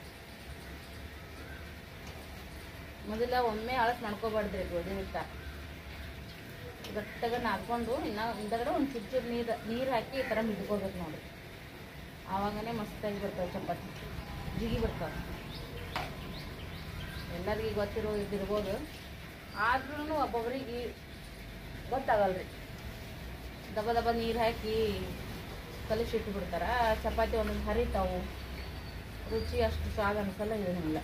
ಮೊದಲ ಒಮ್ಮೆ ಅಳಸ್ ಮಾಡ್ಕೋಬಾರ್ದ್ರಿ ಗೋಧಿ ಹಿಟ್ಟ. ಗಟ್ಟಾಗ ನಾದ್ಕೊಂಡು ಇನ್ನು ಹಿಂದಗಡೆ ಒಂದು ಚೂರು ನೀರು ಹಾಕಿ ಈ ಥರ ಮಿದ್ಕೋಬೇಕು ನೋಡ್ರಿ. ಆವಾಗನೇ ಮಸ್ತಾಗಿ ಬರ್ತಾವೆ ಚಪಾತಿ, ಜಿಗಿ ಬರ್ತಾವೆ. ಎಲ್ಲರಿಗೂ ಇದಿರ್ಬೋದು, ಆದ್ರೂ ಒಬ್ಬೊಬ್ರಿಗೆ ಗೊತ್ತಾಗಲ್ರಿ. ದಬ ನೀರು ಹಾಕಿ ಕಲಿಸಿಟ್ಟು ಬಿಡ್ತಾರೆ. ಚಪಾತಿ ಒಂದೊಂದು ಹರಿತಾವು, ರುಚಿ ಅಷ್ಟು ಸ್ವಾದ ಅನ್ಸಲ್ಲ, ಏನಿಲ್ಲ.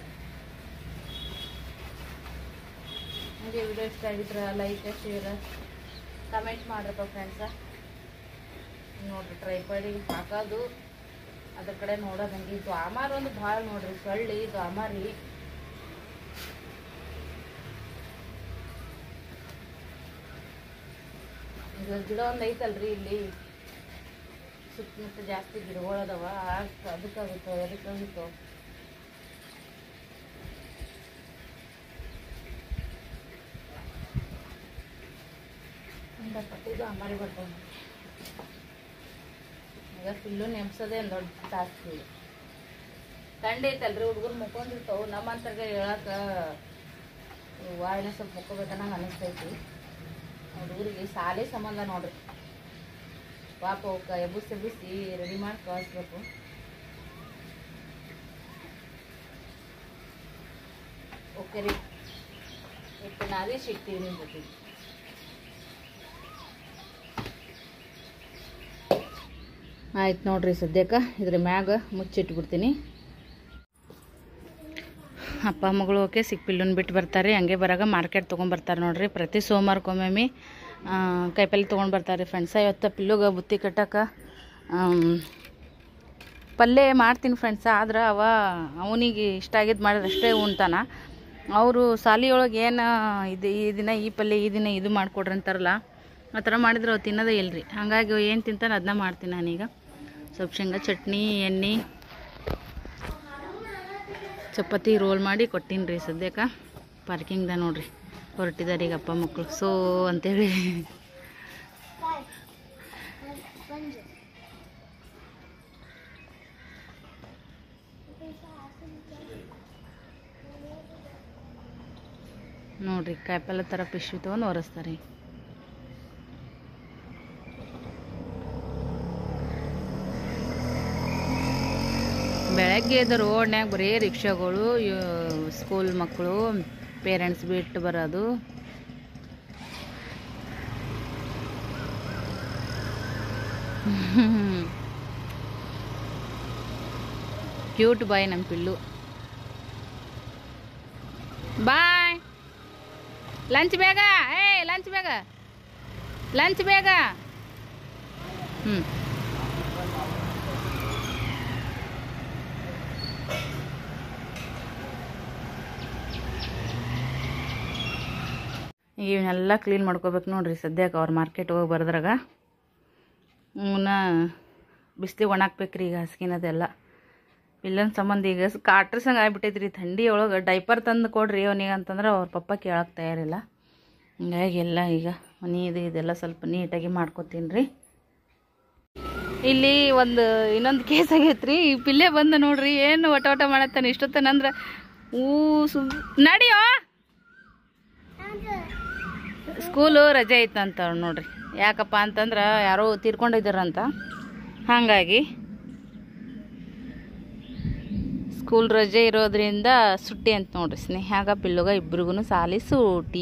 ಹಾಗೆ ವಿಡಿಯೋ ಇಷ್ಟ ಆಗಿದ್ರೆ ಲೈಕ್ ಶೇರ್ ಕಮೆಂಟ್ ಮಾಡ್ರಪ್ಪ ಫ್ರೆಂಡ್ಸ. ನೋಡ್ರಿ ಟ್ರೈಪಾಡಿಗೆ ಹಾಕೋದು ಅದ್ರ ಕಡೆ ನೋಡೋದಂಗೆ. ದ್ವಾಮಾರ ಒಂದು ಭಾಳ ನೋಡ್ರಿ, ಸೊಳ್ಳಿ ದ್ವಾಮಾರಿ. ಗಿಡ ಒಂದು ಐತಲ್ರಿ ಇಲ್ಲಿ ಸುತ್ತಮುತ್ತ ಜಾಸ್ತಿ ಗಿಡಗಳದಾವ. ಅದಕ್ಕಾಗುತ್ತೋ ಎದಕ್ಕಾಗುತ್ತೋ ಪಟ್ಟಿದ್ದು ಅಮ್ಮಾರಿ ಬರ್ತಾವೆ. ಈಗ ಫುಲ್ಲು ನೆಮ್ಸೋದೇ ಒಂದು ದೊಡ್ಡ ಟಾಸ್ಕ್. ಥಂಡಿ ಐತಲ್ರಿ, ಹುಡುಗರು ಮುಕ್ಕೊಂಡಿರ್ತಾವೆ. ನಮ್ಮಂತರ್ಗೆ ಹೇಳಕ್ಕೆ ವಾಯಿನ ಸ್ವಲ್ಪ ಮುಕ್ಕೋಬೇಕನ್ನಂಗೆ ಅನಿಸ್ತೈತಿ. ಹುಡುಗರಿಗೆ ಸಾಲೆ ಸಂಬಂಧ ನೋಡ್ರಿ. ಪಾಪ ಅವಕ್ಕೆ ಎಬ್ಬಿಸಿ ರೆಡಿ ಮಾಡಿ ಕಳಿಸ್ಬೇಕು. ಓಕೆ ರೀ, ಇಟ್ಟು ನಾವೇ ಸಿಗ್ತೀವಿ ನಿಮ್ಮ ಜೊತೆಗೆ. ಆಯ್ತು ನೋಡ್ರಿ, ಸದ್ಯಕ್ಕೆ ಇದ್ರ ಮ್ಯಾಗ ಮುಚ್ಚಿಟ್ಬಿಡ್ತೀನಿ. ಅಪ್ಪ ಮಗಳು ಓಕೆ ಸಿಕ್ಪಿಲ್ಲುನ್ ಬಿಟ್ಟು ಬರ್ತಾರೆ. ಹಂಗೆ ಬರಾಗ ಮಾರ್ಕೆಟ್ ತೊಗೊಂಬರ್ತಾರೆ ನೋಡ್ರಿ. ಪ್ರತಿ ಸೋಮವಾರಕ್ಕೊಮ್ಮೆ ಕಾಯಿಪಲ್ಲೆ ತೊಗೊಂಡು ಬರ್ತಾರೆ ಫ್ರೆಂಡ್ಸ. ಇವತ್ತು ಪಿಲ್ಲುಗೆ ಬುತ್ತಿ ಕಟ್ಟಕ್ಕೆ ಪಲ್ಯ ಮಾಡ್ತೀನಿ ಫ್ರೆಂಡ್ಸ. ಆದ್ರೆ ಅವನಿಗೆ ಇಷ್ಟ ಆಗಿದ್ದು ಮಾಡಿದ್ರೆ ಅಷ್ಟೇ ಉಣ್ತಾನ. ಅವರು ಸಾಲಿಯೊಳಗೆ ಏನು ಈ ದಿನ ಈ ಪಲ್ಯ, ಈ ದಿನ ಇದು ಮಾಡಿಕೊಡ್ರಿ ಅಂತಾರಲ್ಲ, ಆ ಥರ ಮಾಡಿದ್ರೆ ಅವ್ರು ತಿನ್ನೋದೇ ಇಲ್ಲರಿ. ಹಾಗಾಗಿ ಏನು ತಿಂತಾನೆ ಅದನ್ನ ಮಾಡ್ತೀನಿ ನಾನೀಗ. ಸ್ವಲ್ಪ ಶೇಂಗಾ ಚಟ್ನಿ, ಎಣ್ಣೆ, ಚಪಾತಿ ರೋಲ್ ಮಾಡಿ ಕೊಟ್ಟೀನಿ ರೀ. ಸದ್ಯಕ್ಕೆ ಪಾರ್ಕಿಂಗ್ದ ನೋಡ್ರಿ ಹೊರಟಿದ್ದಾರೆ ಈಗ ಅಪ್ಪ ಮಕ್ಕಳು ಸೋ ಅಂತೇಳಿ. ನೋಡ್ರಿ ಕಾಯಿಪಲ್ಲೆ ಥರ ಪಿಶ್ವಿ ತೊಗೊಂಡು ಒರೆಸ್ತಾರೆ. ಬೆಳಗ್ಗೆ ಎದ್ದು ರೋಡ್ನ್ಯಾಗ ಬರೀ ರಿಕ್ಷಾಗಳು, ಸ್ಕೂಲ್ ಮಕ್ಕಳು, ಪೇರೆಂಟ್ಸ್ ಬಿಟ್ಟು ಬರೋದು. ಕ್ಯೂಟ್ ಬಾಯ್ ನಮ್ಮ ಪಿಲ್ಲು. ಬಾಯ್, ಲಂಚ್ ಬೇಗ, ಲಂಚ್ ಬೇಗ, ಲಂಚ್ ಬೇಗ. ಇವನ್ನೆಲ್ಲ ಕ್ಲೀನ್ ಮಾಡ್ಕೋಬೇಕು ನೋಡ್ರಿ. ಸದ್ಯಕ್ಕೆ ಅವ್ರು ಮಾರ್ಕೆಟ್ ಹೋಗಿ ಬರೋದ್ರಾಗ ಇವನ್ನ ಬಿಸಿಲಿಗೆ ಒಣಾಕ್ಬೇಕ್ರಿ. ಈಗ ಹಸ್ಕಿನದೆಲ್ಲ ಇಲ್ಲೊಂದು ಸಂಬಂಧ ಈಗ ಕಾಟ್ರಸಂಗೆ ಆಗ್ಬಿಟ್ಟೈತ್ರಿ. ಥಂಡಿ ಒಳಗೆ ಡೈಪರ್ ತಂದು ಕೊಡ್ರಿ ಅವನಿಗೆ ಅಂತಂದ್ರೆ ಅವ್ರ ಪಪ್ಪ ಕೇಳಕ್ಕೆ ತಯಾರಿಲ್ಲ. ಹಿಂಗಾಗಿ ಎಲ್ಲ ಈಗ ಮನೆ ಇದೆಲ್ಲ ಸ್ವಲ್ಪ ನೀಟಾಗಿ ಮಾಡ್ಕೊತೀನಿ ರೀ. ಇಲ್ಲಿ ಒಂದು ಇನ್ನೊಂದು ಕೇಸ್ ಆಗೈತ್ರಿ. ಈ ಪಿಲ್ಲೆ ಬಂದು ನೋಡ್ರಿ ಏನು ಒಟ ಮಾಡತ್ತಾನೆ ಇಷ್ಟೊತ್ತನಂದ್ರೆ ನಡಿಯೋ ಸ್ಕೂಲು ರಜೆ ಐತಂತ ನೋಡ್ರಿ. ಯಾಕಪ್ಪ ಅಂತಂದ್ರೆ ಯಾರೋ ತೀರ್ಕೊಂಡಿದ್ದಾರಂತ, ಹಾಗಾಗಿ ಸ್ಕೂಲ್ ರಜೆ ಇರೋದ್ರಿಂದ ಸುಟ್ಟಿ ಅಂತ ನೋಡ್ರಿ. ಸ್ನೇಹಾಗ ಪಿಲ್ಲುಗ ಇಬ್ರಿಗೂ ಸಾಲಿ ಸೂಟಿ.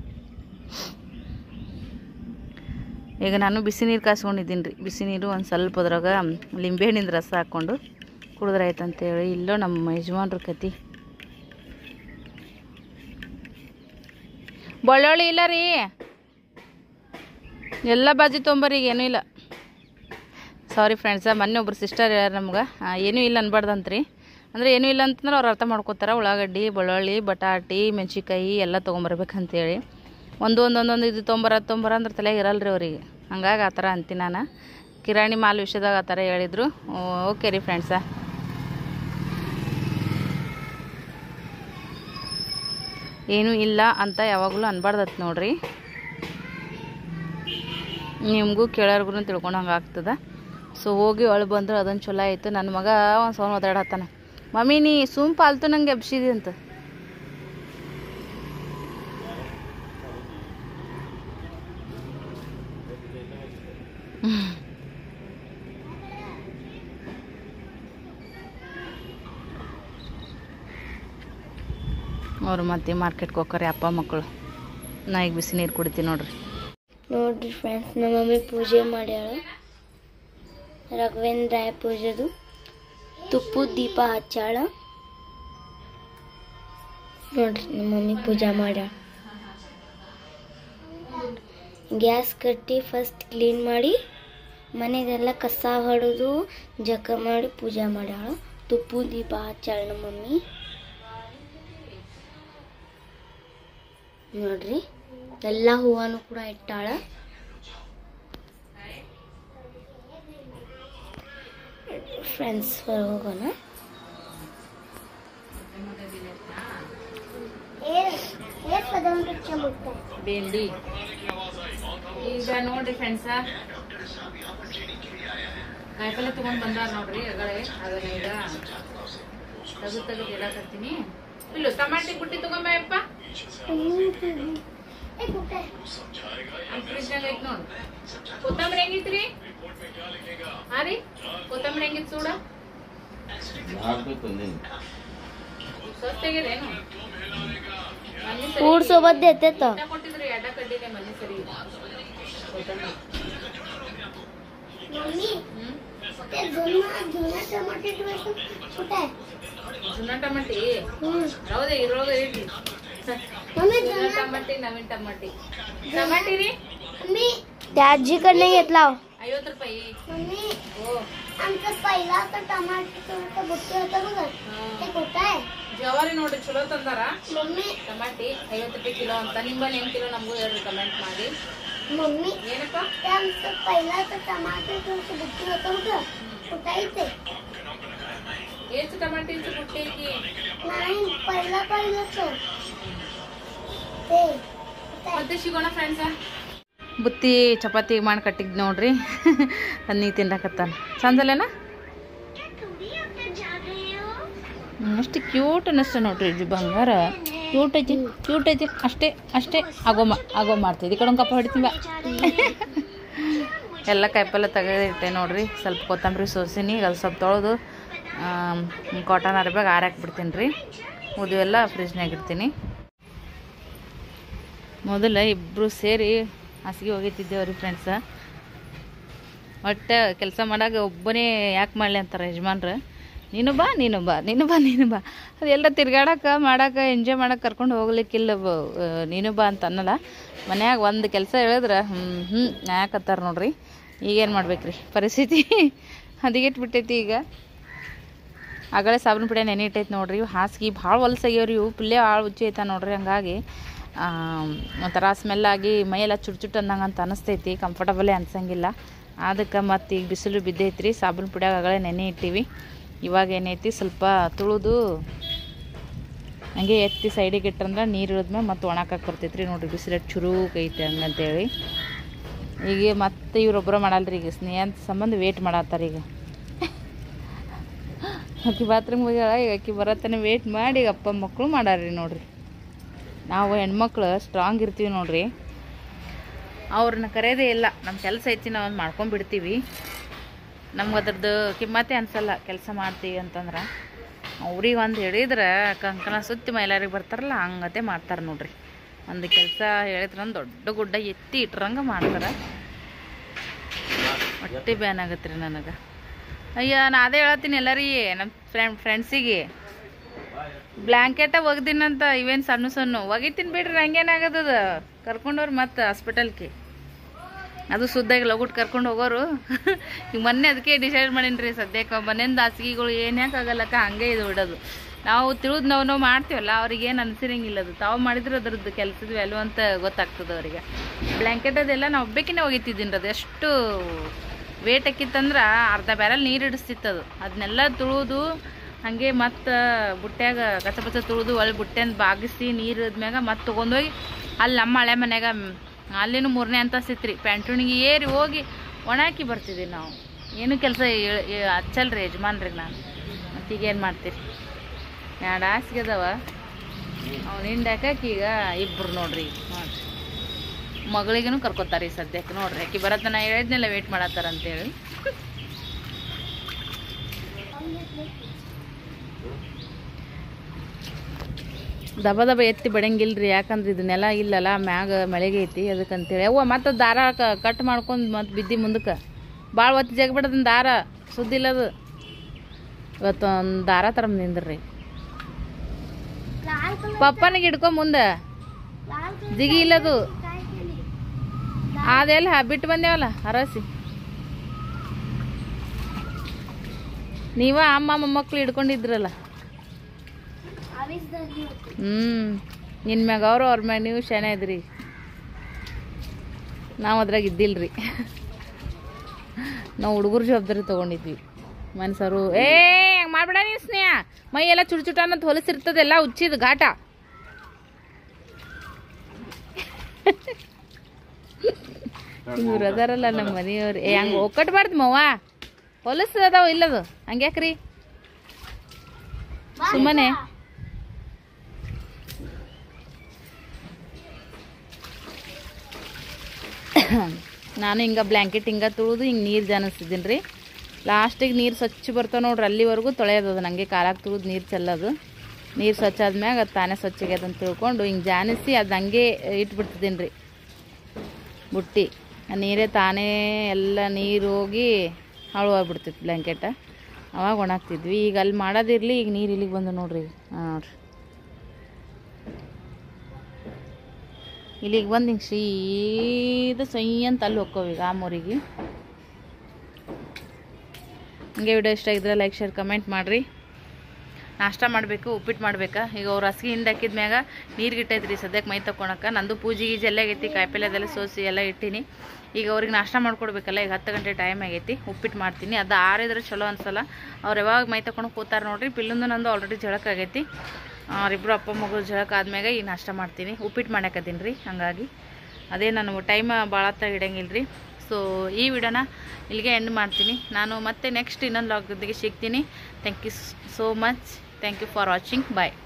ಈಗ ನಾನು ಬಿಸಿ ನೀರು ಕಾಸ್ಕೊಂಡಿದ್ದೀನಿ ರೀ. ಬಿಸಿ ನೀರು ಒಂದು ಸ್ವಲ್ಪ ಅದ್ರಾಗ ಲಿಂಬೆಹಣ್ಣಿಂದ ರಸ ಹಾಕ್ಕೊಂಡು ಕುಡಿದ್ರಾಯ್ತಂತೇಳಿ. ಇಲ್ಲೋ ನಮ್ಮ ಯಜಮಾನ್ರ ಕತಿ. ಬೆಳ್ಳುಳ್ಳಿ ಇಲ್ಲ ರೀ, ಎಲ್ಲ ಬಾಜಿ ತೊಂಬರಿ, ಈಗ ಏನೂ ಇಲ್ಲ. ಸಾರಿ ಫ್ರೆಂಡ್ಸ, ಮೊನ್ನೆ ಒಬ್ರು ಸಿಸ್ಟರ್ ಹೇಳ್ಯಾರ ನಮ್ಗೆ ಏನೂ ಇಲ್ಲ ಅನ್ಬಾರ್ದಂತ್ರಿ. ಅಂದರೆ ಏನೂ ಇಲ್ಲ ಅಂತಂದ್ರೆ ಅವ್ರು ಅರ್ಥ ಮಾಡ್ಕೋತಾರೆ. ಉಳ್ಳಾಗಡ್ಡಿ, ಬೆಳ್ಳುಳ್ಳಿ, ಬಟಾಟಿ, ಮೆಣಸಿನ್ಕಾಯಿ ಎಲ್ಲ ತೊಗೊಂಬರ್ಬೇಕಂತೇಳಿ. ಒಂದೊಂದು ಇದು ತೊಂಬರ ಅಂದ್ರೆ ತಲೆಗೆ ಇರಲ್ಲ ರೀ ಅವರಿಗೆ. ಹಂಗಾಗಿ ಆ ಥರ ಅಂತೀನಿ ನಾನು. ಕಿರಾಣಿ ಮಾಲ್ ವಿಷಯದಾಗ ಆ ಥರ ಹೇಳಿದರು. ಓಕೆ ರೀ ಫ್ರೆಂಡ್ಸ. ಏನೂ ಇಲ್ಲ ಅಂತ ಯಾವಾಗಲೂ ಅನ್ಬಾರ್ದತ್ ನೋಡ್ರಿ. ನಿಮಗೂ ಕೇಳೋರ್ಗು ತಿಳ್ಕೊಂಡಂಗೆ ಆಗ್ತದೆ. ಸೊ ಹೋಗಿ ಒಳಗೆ ಬಂದ್ರೆ ಅದೊಂದು ಚಲೋ ಆಯಿತು. ನನ್ನ ಮಗ ಒಂದು ಸೌನ್ ಒದಾಡತ್ತಾನ, ಮಮ್ಮಿ ನೀ ಸುಮ್ ಪಾಲ್ತು ನಂಗೆ ಎಬ್ಸಿದಿ ಅಂತ. ಅವ್ರು ಮತ್ತೆ ಮಾರ್ಕೆಟ್ಗೆ ಹೋಗ್ತಾರೆ ಅಪ್ಪ ಮಕ್ಕಳು. ನಾ ಈಗ ಬಿಸಿ ನೀರು ಕುಡಿತೀನಿ ನೋಡ್ರಿ. ನೋಡ್ರಿ ಫ್ರೆಂಡ್ಸ್, ನಮ್ಮ ಮಮ್ಮಿ ಪೂಜೆ ಮಾಡ್ಯಾಳ. ರಾಘವೇಂದ್ರ ರಾಯ ಪೂಜೆದು ತುಪ್ಪದ ದೀಪ ಹಚ್ಚಾಳ. ನೋಡ್ರಿ ನಮ್ಮ ಮಮ್ಮಿ ಪೂಜೆ ಮಾಡ್ಯಾಳ. ಗ್ಯಾಸ್ ಕಟ್ಟಿ ಫಸ್ಟ್ ಕ್ಲೀನ್ ಮಾಡಿ ಮನೆಗೆಲ್ಲ ಕಸ ಹೊಡೆದು ಜಕ ಮಾಡಿ ಪೂಜೆ ಮಾಡ್ಯಾಳ. ತುಪ್ಪದ ದೀಪ ಹಚ್ಚಾಳ ನಮ್ಮ ಮಮ್ಮಿ. ನೋಡ್ರಿ ಎಲ್ಲ ಹೂವನ್ನು ಕೂಡ ಇಟ್ಟಾಳ. ಫ್ರೆಂಡ್ಸ್ ಹೊರಗೆ ಹೋಗೋಣ. ಬೆಂಡಿ ಈಗ ನೋಡ್ರಿ ಫ್ರೆಂಡ್ಸ, ಕಾಯಿಪಲ್ಲೆ ತೊಗೊಂಡು ಬಂದಾರ ನೋಡ್ರಿ. ಅಗಳೇ ಅದನ್ನ ಈಗ ತೆಗೆದು ಇಡಾಕತ್ತೀನಿ. ಇಲ್ಲು ಟಮಾಟಿ ಬುಟ್ಟಿ ತಗೊಂಬಯಪ್ಪ. ಫ್ರಿಜ್ನಾಗ ಐತಿ ನೋಡು. ಕೊತ್ತಂಬರಿ ಹೆಂಗಿತ್ರಿ? ಹಾ ರೀ, ಕೊತ್ತಂಬರಿ ಹೆಂಗಿತ್ತು ಸೂಡ? ಸ್ವಸ್ತಾಗಿರೇನು? ಊಟ ಸೋಬತ್ ದೇತೆ तो ಕೊಟ್ಟಿದ್ರಿ ಎಡ್ಡ ಕಡ್ಡಿನೇ ಮನೆ ಸರಿ. जुना टमाटी राहू दे इरली जुना टमाटी नवीन टमाटी टमाटी री त्याजी कडे घेतला 50 रुपये. मम्मी हो आमचा पहिला तर टमाटो बुट्टी होता बघ ते कुठे आहे ಜವಾರಿ ನೋಡಿ ಚಲೋ ತಂದಾರ मम्मी ಟಮಾಟಿ 50 ರೂಪಾಯಿ ಕಿಲೋ ಅಂತ. ನಿಂಬಲ್ಲಿ ಏನು ಕಿಲೋ ನಮಗೂ ಹೇಳ್ರಿ ಕಮೆಂಟ್ ಮಾಡಿ. मम्मी ಏನಪ್ಪ आमचा पहिला तर टमाटो बुट्टी होता बघ कुठे आहे ते ಎಷ್ಟು ಟಮಾಟಿಂಚು ಬುಟ್ಟಿ ಐತಿ? नाही पहिला तो ते ಮತ್ತೆ ಸಿಗೋಣ ಫ್ರೆಂಡ್ಸ. ಬುತ್ತಿ ಚಪಾತಿ ಮಾಡಿ ಕಟ್ಟಿದ್ ನೋಡ್ರಿ. ಅನ್ನಿ ತಿನ್ನಕತ್ತಾನ ಚಂದಲ್ಲೇನ? ಅಷ್ಟು ಕ್ಯೂಟ್ ಅನ್ನಿಸ್ತ ನೋಡ್ರಿ. ಇದು ಬಂಗಾರ ಕ್ಯೂಟ್ ಐತಿ ಅಷ್ಟೇ ಆಗೋ ಮಾಡ್ತಿದ್ದೆ. ಈ ಕಡೆ ಒಂದು ಕಪ್ಪ ಹೊಡಿತೀವಿ. ಎಲ್ಲ ಕಾಯಿಪಲ್ಲೆ ತೆಗೆದಿಟ್ಟೆ ನೋಡ್ರಿ. ಸ್ವಲ್ಪ ಕೊತ್ತಂಬರಿ ಸೋಸಿನಿ, ಅದು ಸ್ವಲ್ಪ ತೊಳೆದು ಕಾಟನ್ ಅರ್ಬ್ಯಾಗ ಆರಾಕ್ಬಿಡ್ತೀನಿ ರೀ. ಉದುವೆಲ್ಲ ಫ್ರಿಜ್ನಾಗ ಇಡ್ತೀನಿ. ಮೊದಲು ಇಬ್ಬರು ಸೇರಿ ಹಾಸಿಗೆ ಹೋಗಿತ್ತಿದ್ದೇವ್ರಿ ಫ್ರೆಂಡ್ಸ. ಒಟ್ಟು ಕೆಲಸ ಮಾಡಾಗ ಒಬ್ಬನೇ ಯಾಕೆ ಮಾಡಲಿ ಅಂತಾರೆ ಯಜಮಾನ್ರು. ನೀನು ಬಾ ಅದೆಲ್ಲ ತಿರ್ಗಾಡಕ್ಕೆ ಮಾಡಕ್ಕೆ ಎಂಜಾಯ್ ಮಾಡಕ್ಕೆ ಕರ್ಕೊಂಡು ಹೋಗ್ಲಿಕ್ಕಿಲ್ಲ ನೀನು ಬಾ ಅಂತ ಅನ್ನಲ್ಲ. ಮನ್ಯಾಗ ಒಂದು ಕೆಲಸ ಹೇಳಿದ್ರೆ ಯಾಕತ್ತಾರ ನೋಡ್ರಿ. ಈಗೇನು ಮಾಡ್ಬೇಕ್ರಿ ಪರಿಸ್ಥಿತಿ ಹದಿಗೆಟ್ಬಿಟ್ಟೈತಿ. ಈಗ ಆಗಲೇ ಸಾಬೂನು ಪುಡಿ ನೆನೆ ಇಟ್ಟೈತಿ ನೋಡ್ರಿ. ಹಾಸಿಗೆ ಭಾಳ ಹೊಲಸಾಗ್ಯಾವ್ರಿ. ಇವು ಪುಲ್ಲೆ ಭಾಳ ಉಚ್ಚಿ ಐತ ನೋಡ್ರಿ. ಹಂಗಾಗಿ ಒಂಥರ ಸ್ಮೆಲ್ಲಾಗಿ ಮೈಯೆಲ್ಲ ಚುಟ್ಟು ಅಂದಂಗೆ ಅಂತ ಅನಿಸ್ತೈತಿ. ಕಂಫರ್ಟಬಲೇ ಅನ್ಸಂಗಿಲ್ಲ. ಅದಕ್ಕೆ ಮತ್ತು ಈಗ ಬಿಸಿಲು ಬಿದ್ದೈತ್ರಿ. ಸಾಬೂನು ಪುಡಿಯಾಗ ಆಗಲೇ ನೆನೆ ಇಟ್ಟಿವಿ. ಇವಾಗ ಏನೈತಿ ಸ್ವಲ್ಪ ತುಳಿದು ಹಂಗೆ ಎತ್ತಿ ಸೈಡಿಗೆ ಇಟ್ಟಂದ್ರೆ ನೀರು ಇಳಿದ್ಮೇಲೆ ಮತ್ತು ಒಣಕಕ್ಕೆ ಬರ್ತೈತೆ ರೀ ನೋಡಿರಿ. ಬಿಸಿಲು ಚುರುಕ್ ಐತೆ ಹಂಗಂತೇಳಿ ಈಗ ಮತ್ತೆ ಇವ್ರೊಬ್ಬರ ಮಾಡಲ್ರಿ ಈಗ ಸ್ನೇಹ ಅಂತ ಸಂಬಂಧ ವೇಟ್ ಮಾಡತ್ತಾರ ಈಗ ಆಕಿ ಬಾತ್ರೂಮ್ ಹೋಗ್ಯಾಳ ಈಗ ಆಕಿ ಬರತ್ತನೆ ವೇಟ್ ಮಾಡಿ ಈಗ ಅಪ್ಪ ಮಕ್ಕಳು ಮಾಡಾರ್ರಿ ನೋಡ್ರಿ. ನಾವು ಹೆಣ್ಮಕ್ಳು ಸ್ಟ್ರಾಂಗ್ ಇರ್ತೀವಿ ನೋಡ್ರಿ, ಅವ್ರನ್ನ ಕರೆಯೋದೇ ಇಲ್ಲ. ನಮ್ಮ ಕೆಲಸ ಐತಿ ನಾವು ಒಂದು ಮಾಡ್ಕೊಂಡ್ಬಿಡ್ತೀವಿ, ನಮ್ಗೆ ಅದ್ರದ್ದು ಕಿಮ್ಮತ್ತೇ ಅನ್ಸಲ್ಲ. ಕೆಲಸ ಮಾಡ್ತೀವಿ ಅಂತಂದ್ರೆ ಅವ್ರಿಗೆ ಒಂದು ಹೇಳಿದ್ರೆ ಕಂಕಣ ಸುತ್ತಿ ಮೈಲಾರಿಗೆ ಬರ್ತಾರಲ್ಲ ಹಂಗತೆ ಮಾಡ್ತಾರೆ ನೋಡ್ರಿ. ಒಂದು ಕೆಲಸ ಹೇಳಿದ್ರೆ ದೊಡ್ಡ ಗುಡ್ಡ ಎತ್ತಿ ಇಟ್ರಂಗೆ ಮಾಡ್ತಾರೆ. ಹೊಟ್ಟೆ ಬ್ಯಾನ್ ಆಗತ್ತೆ ರೀ ನನಗೆ. ಅಯ್ಯ ನಾ ಅದೇ ಹೇಳತ್ತೀನಿ ಎಲ್ಲರಿಗೆ, ನಮ್ಮ ಫ್ರೆಂಡ್ಸಿಗೆ ಬ್ಲ್ಯಾಂಕೆಟ ಒಗ್ದಿನಂತ ಇವೇನು ಸಣ್ಣ ಸಣ್ಣ ಒಗಿತೀನಿ ಬಿಡ್ರಿ, ಹಂಗೇನಾಗದ ಕರ್ಕೊಂಡವ್ರು ಮತ್ತೆ ಹಾಸ್ಪಿಟಲ್ಗೆ. ಅದು ಸುದ್ದಾಗಿ ಲಗುಟ್ ಕರ್ಕೊಂಡು ಹೋಗೋರು. ಈಗ ಮೊನ್ನೆ ಅದಕ್ಕೆ ಡಿಸೈಡ್ ಮಾಡೀನಿ ರೀ, ಸದ್ಯಕ್ಕೆ ಮನೆಯಿಂದ ಹಾಸಿಗೆಗಳು ಏನು ಯಾಕೆ ಆಗಲ್ಲಕ್ಕ ಹಂಗೆ ಇದು ಬಿಡೋದು. ನಾವು ತಿಳಿದು ನಾವು ಮಾಡ್ತೀವಲ್ಲ ಅವ್ರಿಗೆ ಏನು ಅನ್ಸಿರಂಗಿಲ್ಲ. ಅದು ತಾವು ಮಾಡಿದ್ರೆ ಅದ್ರದ್ದು ಕೆಲಸದ ವ್ಯಾಲ್ಯೂ ಅಂತ ಗೊತ್ತಾಗ್ತದೆ ಅವರಿಗೆ. ಬ್ಲ್ಯಾಂಕೆಟ್ ಅದೆಲ್ಲ ನಾವು ಒಬ್ಬಕಿನೇ ಒಗಿತಿದ್ದೀನಿ. ಅದು ಎಷ್ಟು ವೇಟ್ ಹಾಕಿತ್ತಂದ್ರೆ ಅರ್ಧ ಬ್ಯಾರಲ್ ನೀರು ಹಿಡಿಸ್ತಿತ್ತದು. ಅದನ್ನೆಲ್ಲ ತುಳಿದು ಹಾಗೆ ಮತ್ತು ಬುಟ್ಟ್ಯಾಗ ಕಚ ತುಳಿದು ಒಳ್ಳೆ ಬುಟ್ಟೆಂದು ಬಾಗಿಸಿ ನೀರು ಇದ್ಮ್ಯಾಗ ಮತ್ತೆ ತೊಗೊಂಡೋಗಿ ಅಲ್ಲಿ ನಮ್ಮ ಹಳೆ ಮನ್ಯಾಗ ಅಲ್ಲಿನೂ 3ನೇ ಅಂತಸ್ತಿತ್ತು ಪ್ಯಾಂಟುಣಿಗೆ ಏರಿ ಹೋಗಿ ಒಣಾಕಿ ಬರ್ತಿದ್ದೀವಿ ನಾವು. ಏನೂ ಕೆಲಸ ಹಚ್ಚಲ್ರಿ ಯಜಮಾನ್ರಿಗೆ ನಾನು. ಮತ್ತೀಗೇನು ಮಾಡ್ತೀರಿ, 2 ಹಾಸಿಗೆ ಅದಾವ, ಅವ್ನು ಹಿಂಡಾಕಿ ಈಗ ಇಬ್ಬರು ನೋಡ್ರಿ ನೋಡ್ರಿ. ಮಗಳಿಗೂ ಕರ್ಕೊತಾರೆ ಈ ಸದ್ಯಕ್ಕೆ ನೋಡ್ರಿ. ಆಕಿ ಬರತ್ತ ನಾ ಹೇಳಿದ್ನೆಲ್ಲ ವೇಟ್ ಮಾಡತ್ತಾರ ಅಂತೇಳಿ. ದಬ ದಬ ಎತ್ತಿ ಬಡಂಗಿಲ್ರಿ, ಯಾಕಂದ್ರೆ ಇದು ನೆಲ ಇಲ್ಲಲ್ಲ, ಮ್ಯಾಗ ಮಳೆಗೆ ಐತಿ ಅದಕ್ಕಂತೇಳಿ. ಅವ್ವ ಮತ್ತು ದಾರ ಕಟ್ ಮಾಡ್ಕೊಂಡು ಮತ್ತೆ ಬಿದ್ದಿ ಮುಂದಕ್ಕೆ ಭಾಳ ಒತ್ತಿ ಜಗಬಿಡೋದನ್ನ ದಾರ ಸುದ್ದಿಲ್ಲದು. ಇವತ್ತು ಒಂದು ದಾರ ತರ ನಿಂದ್ರಿ ಪಪ್ಪನಿಗೆ ಹಿಡ್ಕೊ ಮುಂದೆ ಜಿಗಿ ಇಲ್ಲದು. ಅದೆಲ್ಲ ಬಿಟ್ಟು ಬಂದೇವಲ್ಲ ಹರಸಿ. ನೀವ ಅಮ್ಮ ಮೊಮ್ಮಕ್ಕಳು ಹಿಡ್ಕೊಂಡಿದ್ರಲ್ಲ. ನಿನ್ನ ಮ್ಯಾಗ ಅವ್ರ ಮ್ಯಾಗ ನೀವು ಶಾನೆ ಇದ್ರಿ, ನಾವು ಅದ್ರಾಗ ಇದ್ದಿಲ್ರಿ. ನಾವು ಹುಡುಗರು ಜವಾಬ್ದಾರಿ ತೊಗೊಂಡಿದ್ವಿ. ಮನ್ಸರು ಹಂಗೆ ಮಾಡ್ಬೇಡ ನೀನು ಸ್ನೇಹ, ಮೈ ಎಲ್ಲ ಚುಟ್ ಅನ್ನೋದು ಹೊಲಸಿರ್ತದೆಲ್ಲ ಉಚ್ಚಿದ ಘಾಟ. ಇವ್ರು ಅದಾರಲ್ಲ ನಮ್ಮ ಮನೆಯವ್ರು ಹಂಗೆ ಒಕ್ಕಟ್ಬಾರ್ದು ಮವ್ವ, ಹೊಲಸು ಅದಾವ ಇಲ್ಲದು ಹಂಗ್ಯಾಕ್ರಿ ಸುಮ್ಮನೆ. ನಾನು ಹಿಂಗೆ ಬ್ಲ್ಯಾಂಕೆಟ್ ಹಿಂಗೆ ತುಳಿದು ಹಿಂಗೆ ನೀರು ಜಾನಿಸ್ತಿದ್ದೀನಿ ರೀ. ಲಾಸ್ಟಿಗೆ ನೀರು ಸ್ವಚ್ಛ ಬರ್ತಾವೆ ನೋಡ್ರಿ, ಅಲ್ಲಿವರೆಗೂ ತೊಳೆಯೋದು. ನನಗೆ ಕಾಲಾಗಿ ತುಳಿದು ನೀರು ಚೆಲ್ಲೋದು. ನೀರು ಸ್ವಚ್ಛ ಆದ್ಮ್ಯಾಗ ಅದು ತಾನೇ ಸ್ವಚ್ಛಗೆ ಅಂತ ತಿಳ್ಕೊಂಡು ಹಿಂಗೆ ಜಾನಿಸಿ ಅದು ಹಂಗೆ ಇಟ್ಬಿಡ್ತಿದ್ದೀನಿ ರೀ ಬುಟ್ಟಿ. ನೀರೇ ತಾನೇ ಎಲ್ಲ ನೀರು ಹೋಗಿ ಹಾಳುವಾಗ್ಬಿಡ್ತಿತ್ತು ಬ್ಲ್ಯಾಂಕೆಟ. ಅವಾಗ ಒಣಾಗ್ತಿದ್ವಿ. ಈಗ ಅಲ್ಲಿ ಮಾಡೋದಿರಲಿ, ಈಗ ನೀರು ಇಲ್ಲಿಗೆ ಬಂದು ನೋಡ್ರಿ. ನೋಡ್ರಿ ಇಲ್ಲಿಗೆ ಬಂದು ಹಿಂಗೆ ಸೀದಾ ಸೈ ಅಂತ ಅಲ್ಲಿ ಹೋಗ್ಕೋವೀಗ ಆ ಮೂರಿಗೆ. ಹಂಗೆ ವಿಡಿಯೋ ಇಷ್ಟ ಆಗಿದ್ರೆ ಲೈಕ್ ಶೇರ್ ಕಮೆಂಟ್ ಮಾಡಿರಿ. ನಾಷ್ಟ ಮಾಡಬೇಕು, ಉಪ್ಪಿಟ್ಟು ಮಾಡ್ಬೇಕಾ. ಈಗ ಅವ್ರು ಹಸಿಗೆ ಹಿಂದೆ ಹಾಕಿದ್ಮ್ಯಾಗ ನೀರು ಗಿಟ್ಟೈತ್ರಿ ಸದ್ಯಕ್ಕೆ ಮೈ ತಗೊಳಕ್ಕೆ. ನಂದು ಪೂಜೆ ಗೀಜೆ ಎಲ್ಲ ಆಗೈತಿ, ಕಾಯಿಪಲ್ಲೆ ಅದೆಲ್ಲ ಸೋಸಿ ಎಲ್ಲ ಇಟ್ಟೀನಿ. ಈಗ ಅವ್ರಿಗೆ ನಾಷ್ಟ ಮಾಡ್ಕೊಡ್ಬೇಕಲ್ಲ. ಈಗ 10 ಗಂಟೆ ಟೈಮ್ ಆಗೈತಿ. ಉಪ್ಪಿಟ್ಟು ಮಾಡ್ತೀನಿ. ಅದು ಆರಿದ್ರೆ ಚಲೋ ಅನ್ಸಲ್ಲ. ಅವ್ರು ಯಾವಾಗ ಮೈ ತಗೊಂಡು ಕೂತಾರೆ ನೋಡ್ರಿ. ಪಿಲ್ಲಂದು ನಂದು ಆಲ್ರೆಡಿ ಜಳಕ ಆಗೈತಿ. ಅವರಿಬ್ಬರು ಅಪ್ಪ ಮಗಳು ಜಳಕ ಆದ್ಮ್ಯಾಗ ಈಗ ನಾಷ್ಟ ಮಾಡ್ತೀನಿ. ಉಪ್ಪಿಟ್ಟು ಮಾಡಾಕತ್ತೀನಿ ರೀ. ಹಾಗಾಗಿ ಅದೇ ನಾನು ಟೈಮ್ ಭಾಳ ಇಡಂಗಿಲ್ಲ ರೀ. ಸೊ ಈ ವಿಡಿಯೋನ ಇಲ್ಲಿಗೆ ಎಂಡ್ ಮಾಡ್ತೀನಿ. ನಾನು ಮತ್ತೆ ನೆಕ್ಸ್ಟ್ ಇನ್ನೊಂದು ಲಾಗ್ದಿಗೆ ಸಿಗ್ತೀನಿ. Thank you so much. Thank you for watching. Bye.